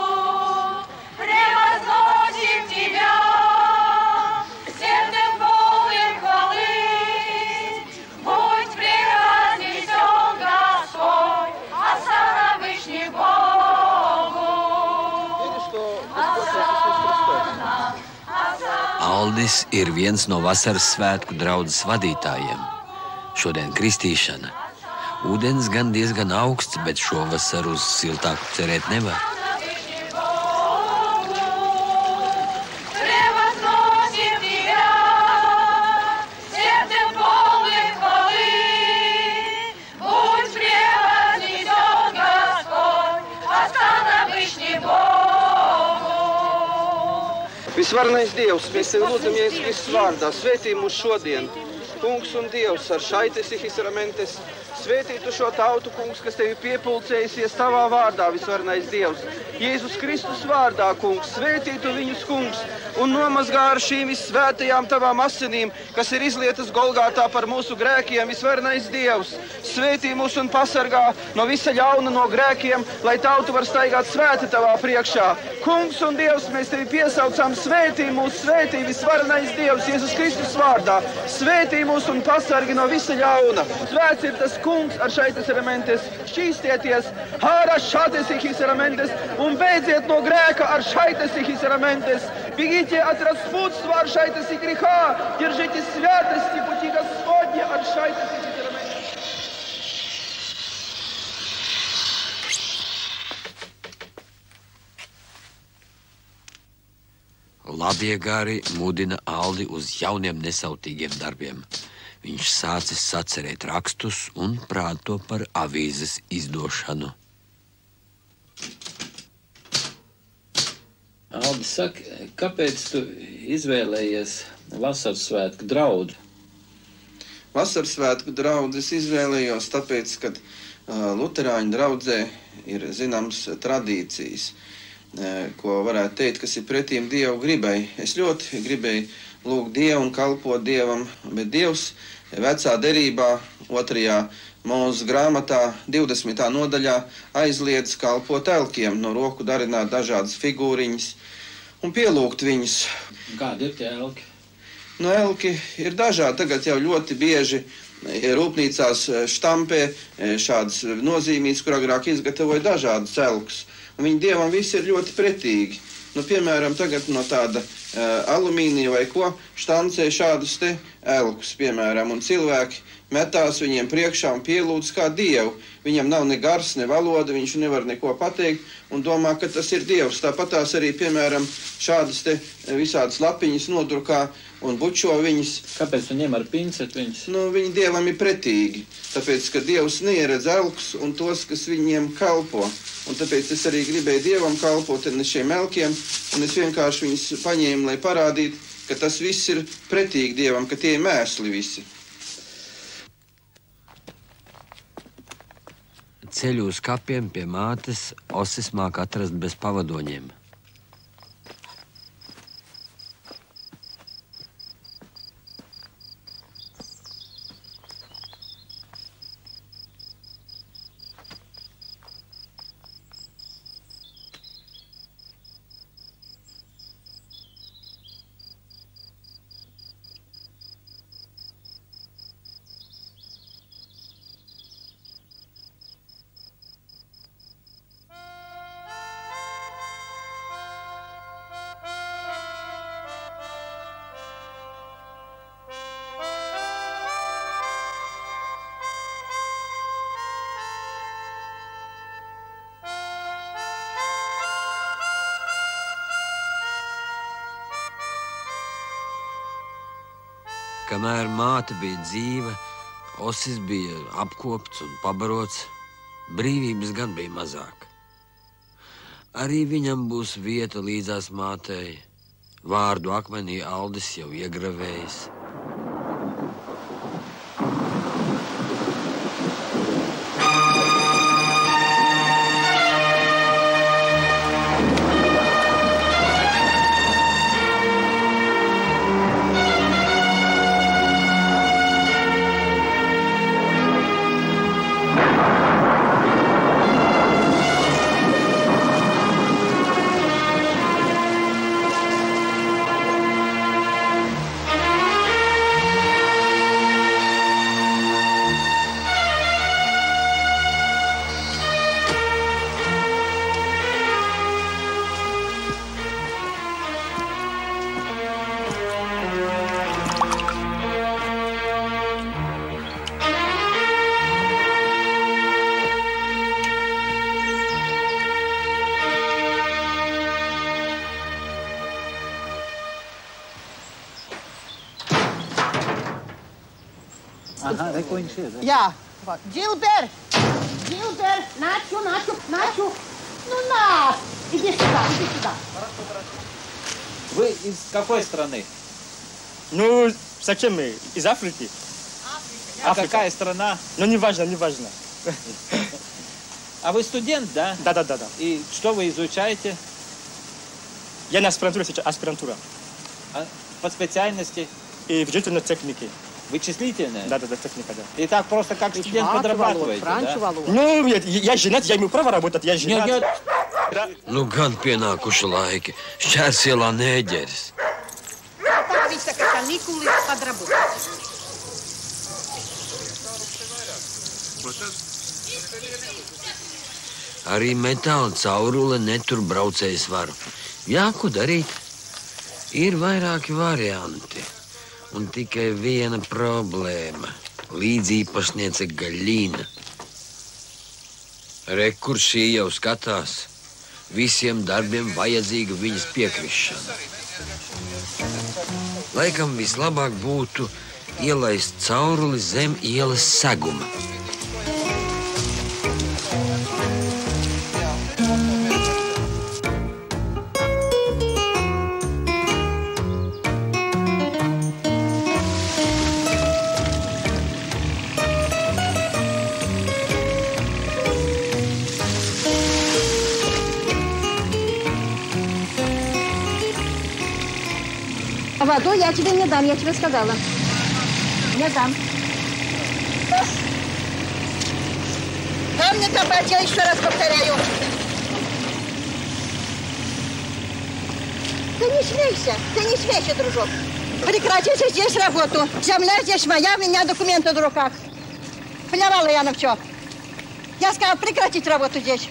превозносим тебя, сердцем полным хвалы, будь превознесен Господь, осанна Вышний Богу. Осанна, Aldis ir viens no vasaras svētku draudzes vadītājiem. Šodien kristīšana. Ūdens gan diezgan augsts, bet šovasar uz siltāku cerēt nevar. превозносим тебя, сердцем полным хвалы, будь превознесен Господь, осанна Вышний Богу. Visvarenais Dievs, mēs tevi lūdzam Jēzus Kristus vārdā. Svētī mūs šodien. Kungs un Dievs ar šaites ihistramentes. Svētītu šo tautu, kungs, kas tevi piepulcējusies tavā vārdā, visvarenais Dievs. Jēzus Kristus vārdā, kungs, svētītu viņus, kungs, un nomazgā ar šīm visvētajām tavām asinīm, kas ir izlietas Golgātā par mūsu grēkiem, visvarenais Dievs. Svētī mūs un pasargā no visa ļauna, no grēkiem, lai tautu var staigāt svēti tavā priekšā. Kungs un Dievs, mēs tevi piesaucam, svētī mūs, svētī visvarenais Dievs, Jēzus Kristus vārdā. Svētī mūs un pasargi no visa ļauna. Svēts ir tas kungs ar šaites elementes, šķīstieties, ārā šātes elementes un beidziet no grēka ar šaites elementes. Бегите от распутства, аршайтесь и греха, держите святости пути Господня, аршайтесь и elementes. Labie gari mudina Aldi uz jauniem nesautīgiem darbiem. Viņš sācis sacerēt rakstus un prāto par avīzes izdošanu. Aldi, saka, kāpēc tu izvēlējies vasaras svētku draudu? Vasaras svētku draudu es izvēlējos tāpēc, ka luterāņu draudzē ir zināms tradīcijas, ko varētu teikt, kas ir pretīm Dievu gribai. Es ļoti gribēju lūgt Dievu un kalpot Dievam, bet Dievs vecā derībā, 2. Mūzes grāmatā, 20. nodaļā aizliedz kalpot elkiem, no roku darināt dažādas figūriņas un pielūgt viņus. Kādi ir tie elki? No elki ir dažādi, tagad jau ļoti bieži rūpnīcās štampē šādas nozīmītas, kur agrāk izgatavoja dažādas elkus. Un viņi Dievam visi ir ļoti pretīgi. Nu, piemēram, tagad no tāda alumīnija vai ko štancē šādus te elkus, piemēram, un cilvēki metās viņiem priekšā un pielūdz kā Dievu. Viņam nav ne gars, ne valoda, viņš nevar neko pateikt un domā, ka tas ir Dievs. Tāpatās arī, piemēram, šādas te visādas lapiņas nodrukā un bučo viņas. Kāpēc tu ņem ar pincet viņas? Nu, viņi Dievam ir pretīgi, tāpēc, ka Dievs neieredz elkus un tos, kas viņiem kalpo. Un tāpēc es arī gribēju Dievam kalpot ar šiem elkiem, un es vienkārši viņus paņēmu, lai parādītu, ka tas viss ir pretīgi Dievam, ka tie ir mēsli visi. Ceļu uz kapiem pie mātes Osis māk atrast bez pavadoņiem. Kamēr māte bija dzīva, Osis bija apkopts un pabarots, brīvības gan bija mazāk. Arī viņam būs vieta līdzās mātei, vārdu akmenī Aldis jau iegravējis. ko viņš ir? Jā. Джилбер! Джилбер! Начу! Ну, на! Иди сюда. Вы из какой страны? Ну, зачем мы? Из Африки. А какая страна? Ну, не важно. А вы студент, да? Да. И что вы изучаете? Я на аспирантуре сейчас, аспирантура. А по специальности? И вычислительной техники. Вычислительная? Да, техника, да. И так просто как студент подрабатываете, да? Ну, нет, я женат, я имею право работать, я женат. Нет. Nu gan pienākuši laiki. Šķērsielā neģeris. Так ведь так это Никулы подработать. Arī metāla caurule netur braucējs varu. Jā, ko darīt? Ir vairāki varianti. Un tikai viena problēma. Līdzīpašniece Gaļina. Re, kur šī jau skatās. Visiem darbiem vajadzīga viņas piekrišana. Laikam vislabāk būtu ielaist cauruli zem ielas seguma. Воду я тебе не дам, я тебе сказала. Не дам. Там не добавить, я еще раз повторяю. Ты не смейся, дружок. Прекратите здесь работу. Земля здесь моя, у меня документы в руках. Плевала я на все. Я сказала прекратить работу здесь.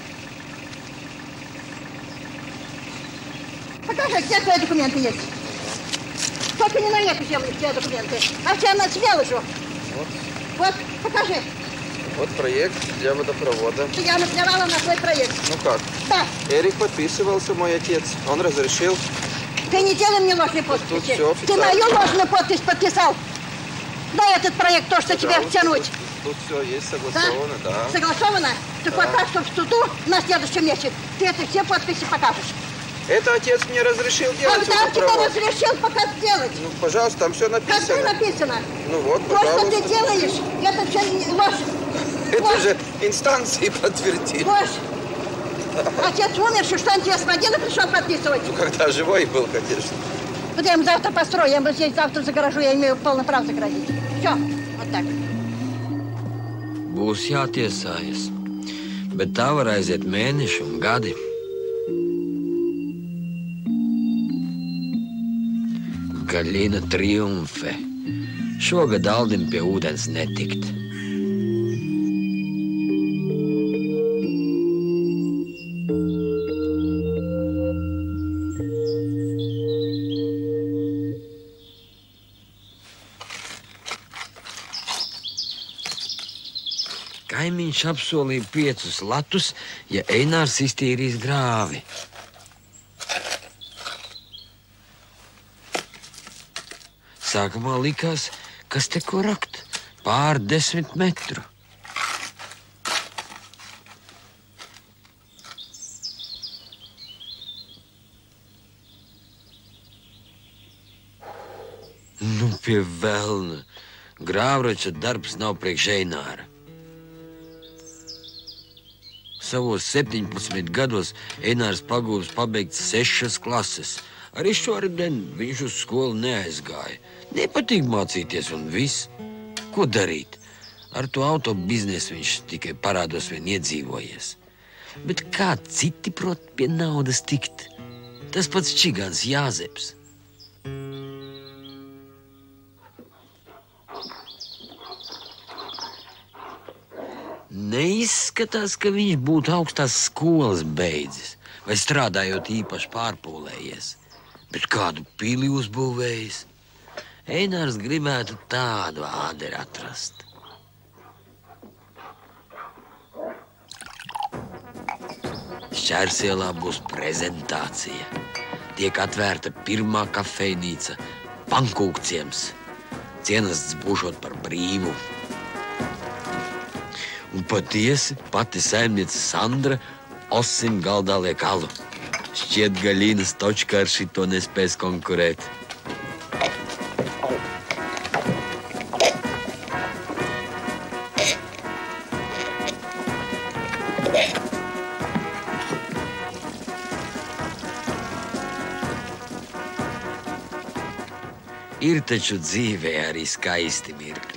Покажи, где твои документы есть. Только не на эту землю все документы, а все на тебе уже. Вот, покажи. Вот проект для водопровода. Я наплевала на свой проект. Ну как? Да. Эрик подписывался, мой отец. Он разрешил. Ты не делай мне ложной подписи. Ты мою ложную подпись подписал. Дай этот проект, то, что тебе втянуть. Тут все есть согласовано, да. Согласовано? Так вот так, чтобы в суду на следующем месяце ты это все подписи покажешь. Это отец мне разрешил делать. Когда он тебе разрешил пока сделать? Ну, пожалуйста, там все написано. Как все написано? Ну вот, то, пожалуйста. что ты делаешь, это все ложь. Это же инстанции подтвердили. Ложь. Отец умерший, что он тебе сводил и пришел подписывать? Ну, когда живой был, конечно. Вот я ему завтра построю, я ему здесь завтра загоражу, я имею полное право загородить. Все, вот так. Būs jātiesājas, bet tā var aiziet mēneši un gadi. Gaļina triumfe. Šogad Aldim pie ūdens netikt. Kaimiņš apsolīja 5 latus, ja Einārs iztīrīs grāvi. Sākumā likās, kas te ko rakt, pār 10 metru. Nu, pie velna. Grāvrača darbs nav priekš Eināra. Savos 17 gados Einārs pagūvis pabeigt 6 klases. Arī šoruden viņš uz skolu neaizgāja. Nepatīk mācīties un viss. Ko darīt? Ar to autobiznesu viņš tikai parādos vien iedzīvojies. Bet kā citi prot pie naudas tikt? Tas pats čigāns Jāzeps. Neizskatās, ka viņš būtu augstās skolas beidzis vai strādājot īpaši pārpūlējies. Bet kādu pili uzbūvējis? Einārs gribētu tādu āderi atrast. Šķērsielā būs prezentācija. Tiek atvērta pirmā kafejnīca Pankūkciems. Cienasts būšot par brīvu. Un patiesi pati saimniece Sandra osim galdā liek alu. Šķiet, Gaļina Stočka ar šito nespēs konkurēt. Ir taču dzīvē arī skaisti mirkļi.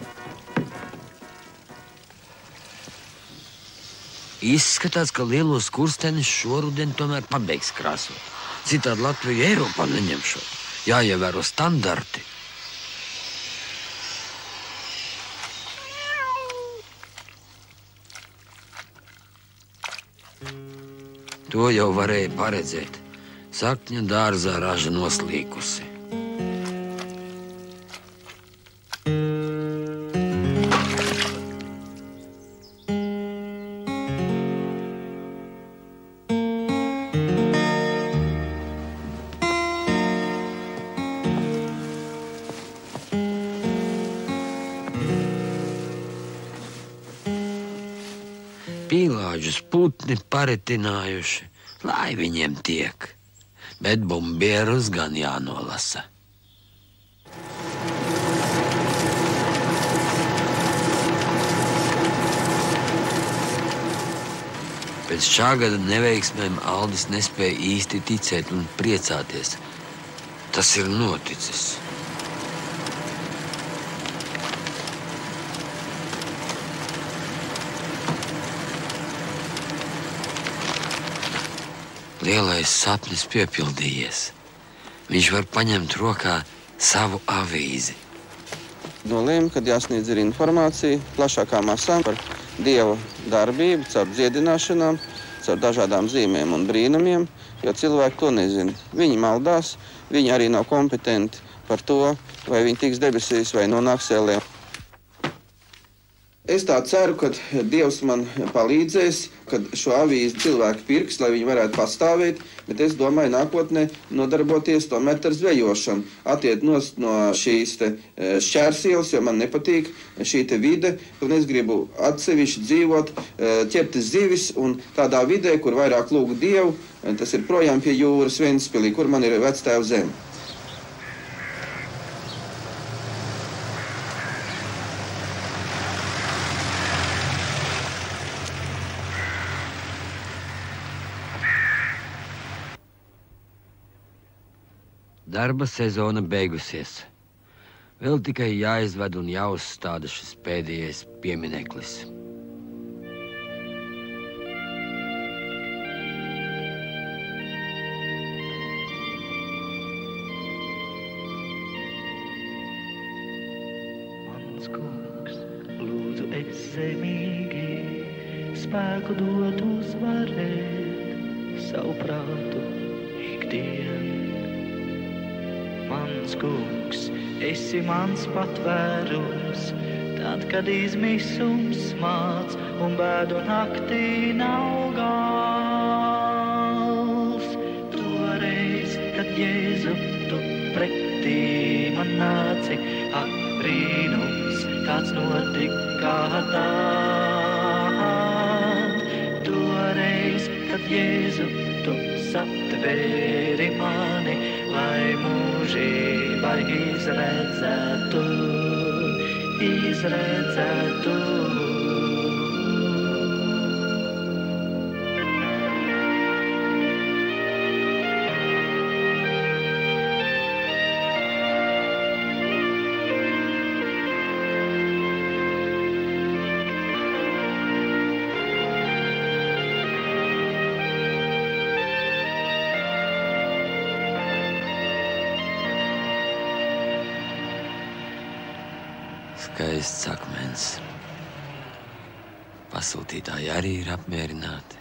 Izskatās, ka lielos kurstenis šoruden tomēr pabeigs krāsot. Citādi Latviju Eiropā neņemšot. Jāievēro standarti. To jau varēja paredzēt. Sakņa dārzā raža noslīkusi. Pīlāģus putni paretinājuši, lai viņiem tiek, bet bumbierus gan jānolasa. Pēc šā gada neveiksmēm Aldis nespēja īsti ticēt un priecāties. Tas ir noticis. Lielais sapnis piepildījies. Viņš var paņemt rokā savu avīzi. Nolēma, kad jāsniedz ir informācija plašākām masām par Dieva darbību, caur dziedināšanām, caur dažādām zīmēm un brīnumiem, jo cilvēki to nezina. Viņi maldās, viņi arī nav kompetenti par to, vai viņi tiks debesīs vai nonāks ellē. Es tā ceru, ka Dievs man palīdzēs, kad šo avīzi cilvēki pirks, lai viņi varētu pastāvēt, bet es domāju nākotnē nodarboties tomēr ar zvejošanu. Atiet nost no šīs šķērsielas, jo man nepatīk šī vide, un es gribu atsevišķi dzīvot, ķerties zivis, un tādā vidē, kur vairāk lūgu Dievu, tas ir projām pie jūras Ventspilī, kur man ir vectēva zeme. Darba sezona beigusies. Vēl tikai jāizved un jāuzstāda šis pēdējais piemineklis. Mans kungs, lūdzu esi zemīgi, spēku dot uzvarēt savu prātu ikdienu. Mans kungs, esi mans patvērums, tad, kad izmisums smāc un bēdu naktī nav gals. Toreiz, kad Jēzu tu pretī man nāci, ak, brīnums, kāds notika tād. Toreiz, kad Jēzu tu satvēri mani, lai mūžībā izredzētu. Skaists akmens. Pasūtītāji arī ir apmierināti.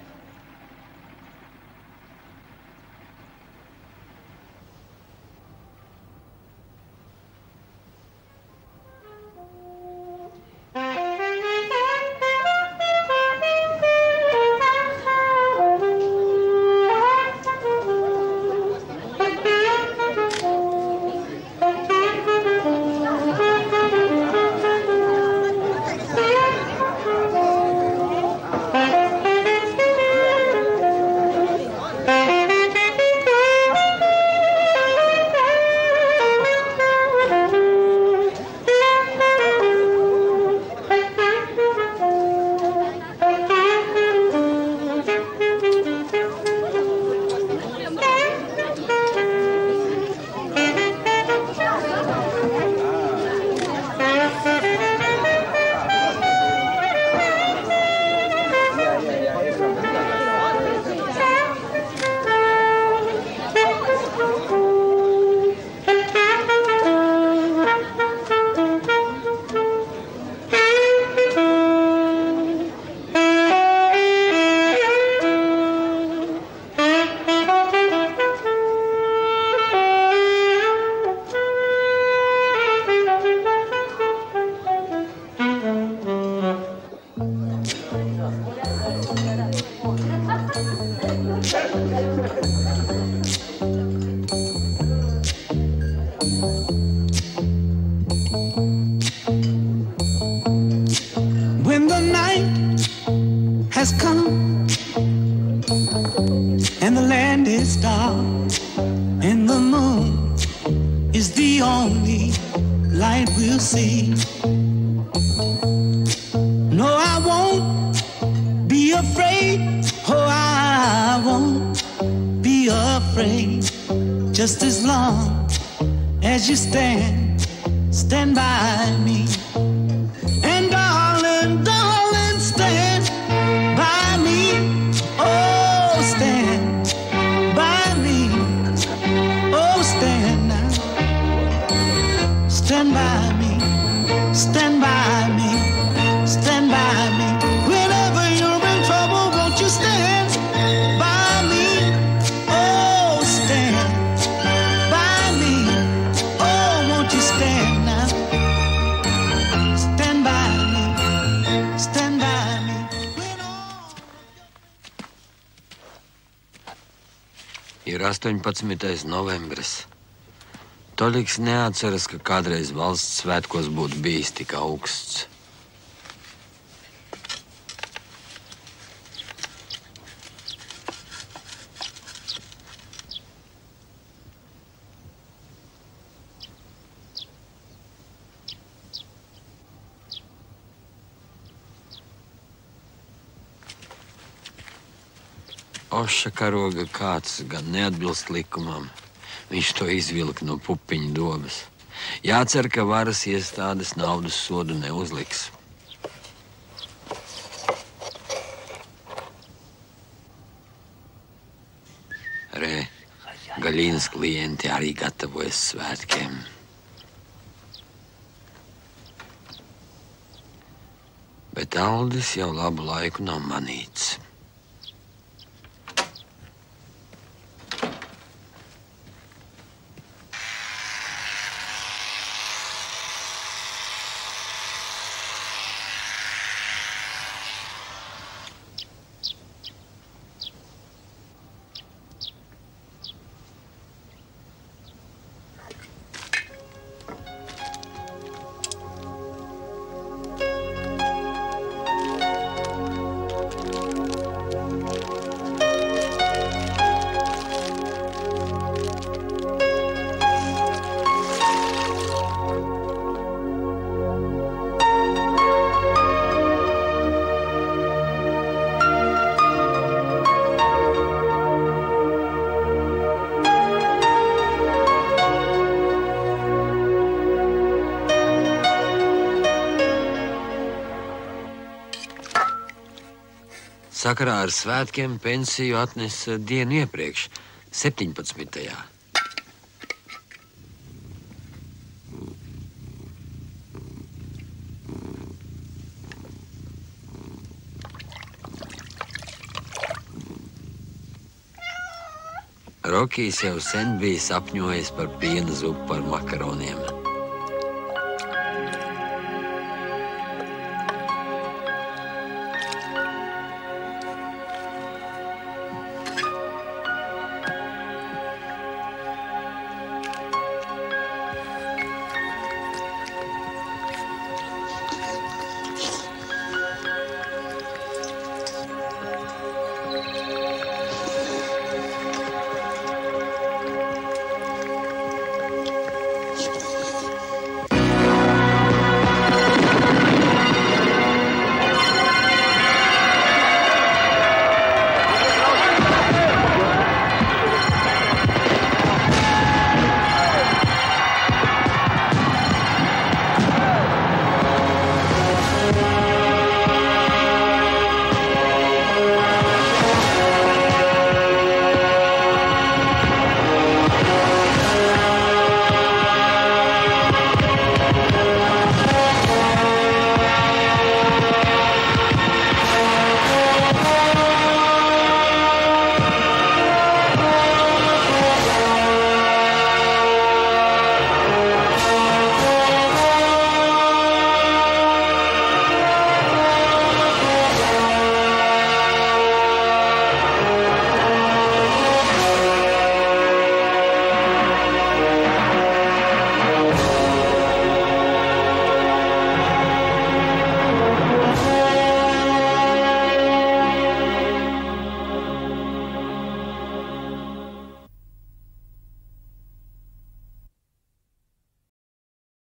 has come, and the land is dark, and the moon is the only light we'll see. No, I won't be afraid. Oh, I won't be afraid. Just as long as you stand by me. And darling, darling, stand by me. Oh, stand by me. Oh, stand now. Stand by me. Stand by me. Stand by me. Whenever you're in trouble, won't you stand by me? Oh, stand by me. Oh, won't you stand now? Stand by me. Stand by me. Ir 18. novembris. Toļiks neatceras, ka kādreiz valsts svētkos būtu bijis tik augsts. Oša karoga kāds gan neatbilst likumam. Viņš to izvilka no pupiņu dobas. Jācer, ka varas iestādes naudas sodu neuzliks. Re, Gaļīnas klienti arī gatavojas svētkiem. Bet Aldis jau labu laiku nav manīts. Sakarā ar svētkiem pensiju atnesa dienu iepriekš, 17. Rokijs jau sen bija sapņojis par piena zupu ar makaroniem.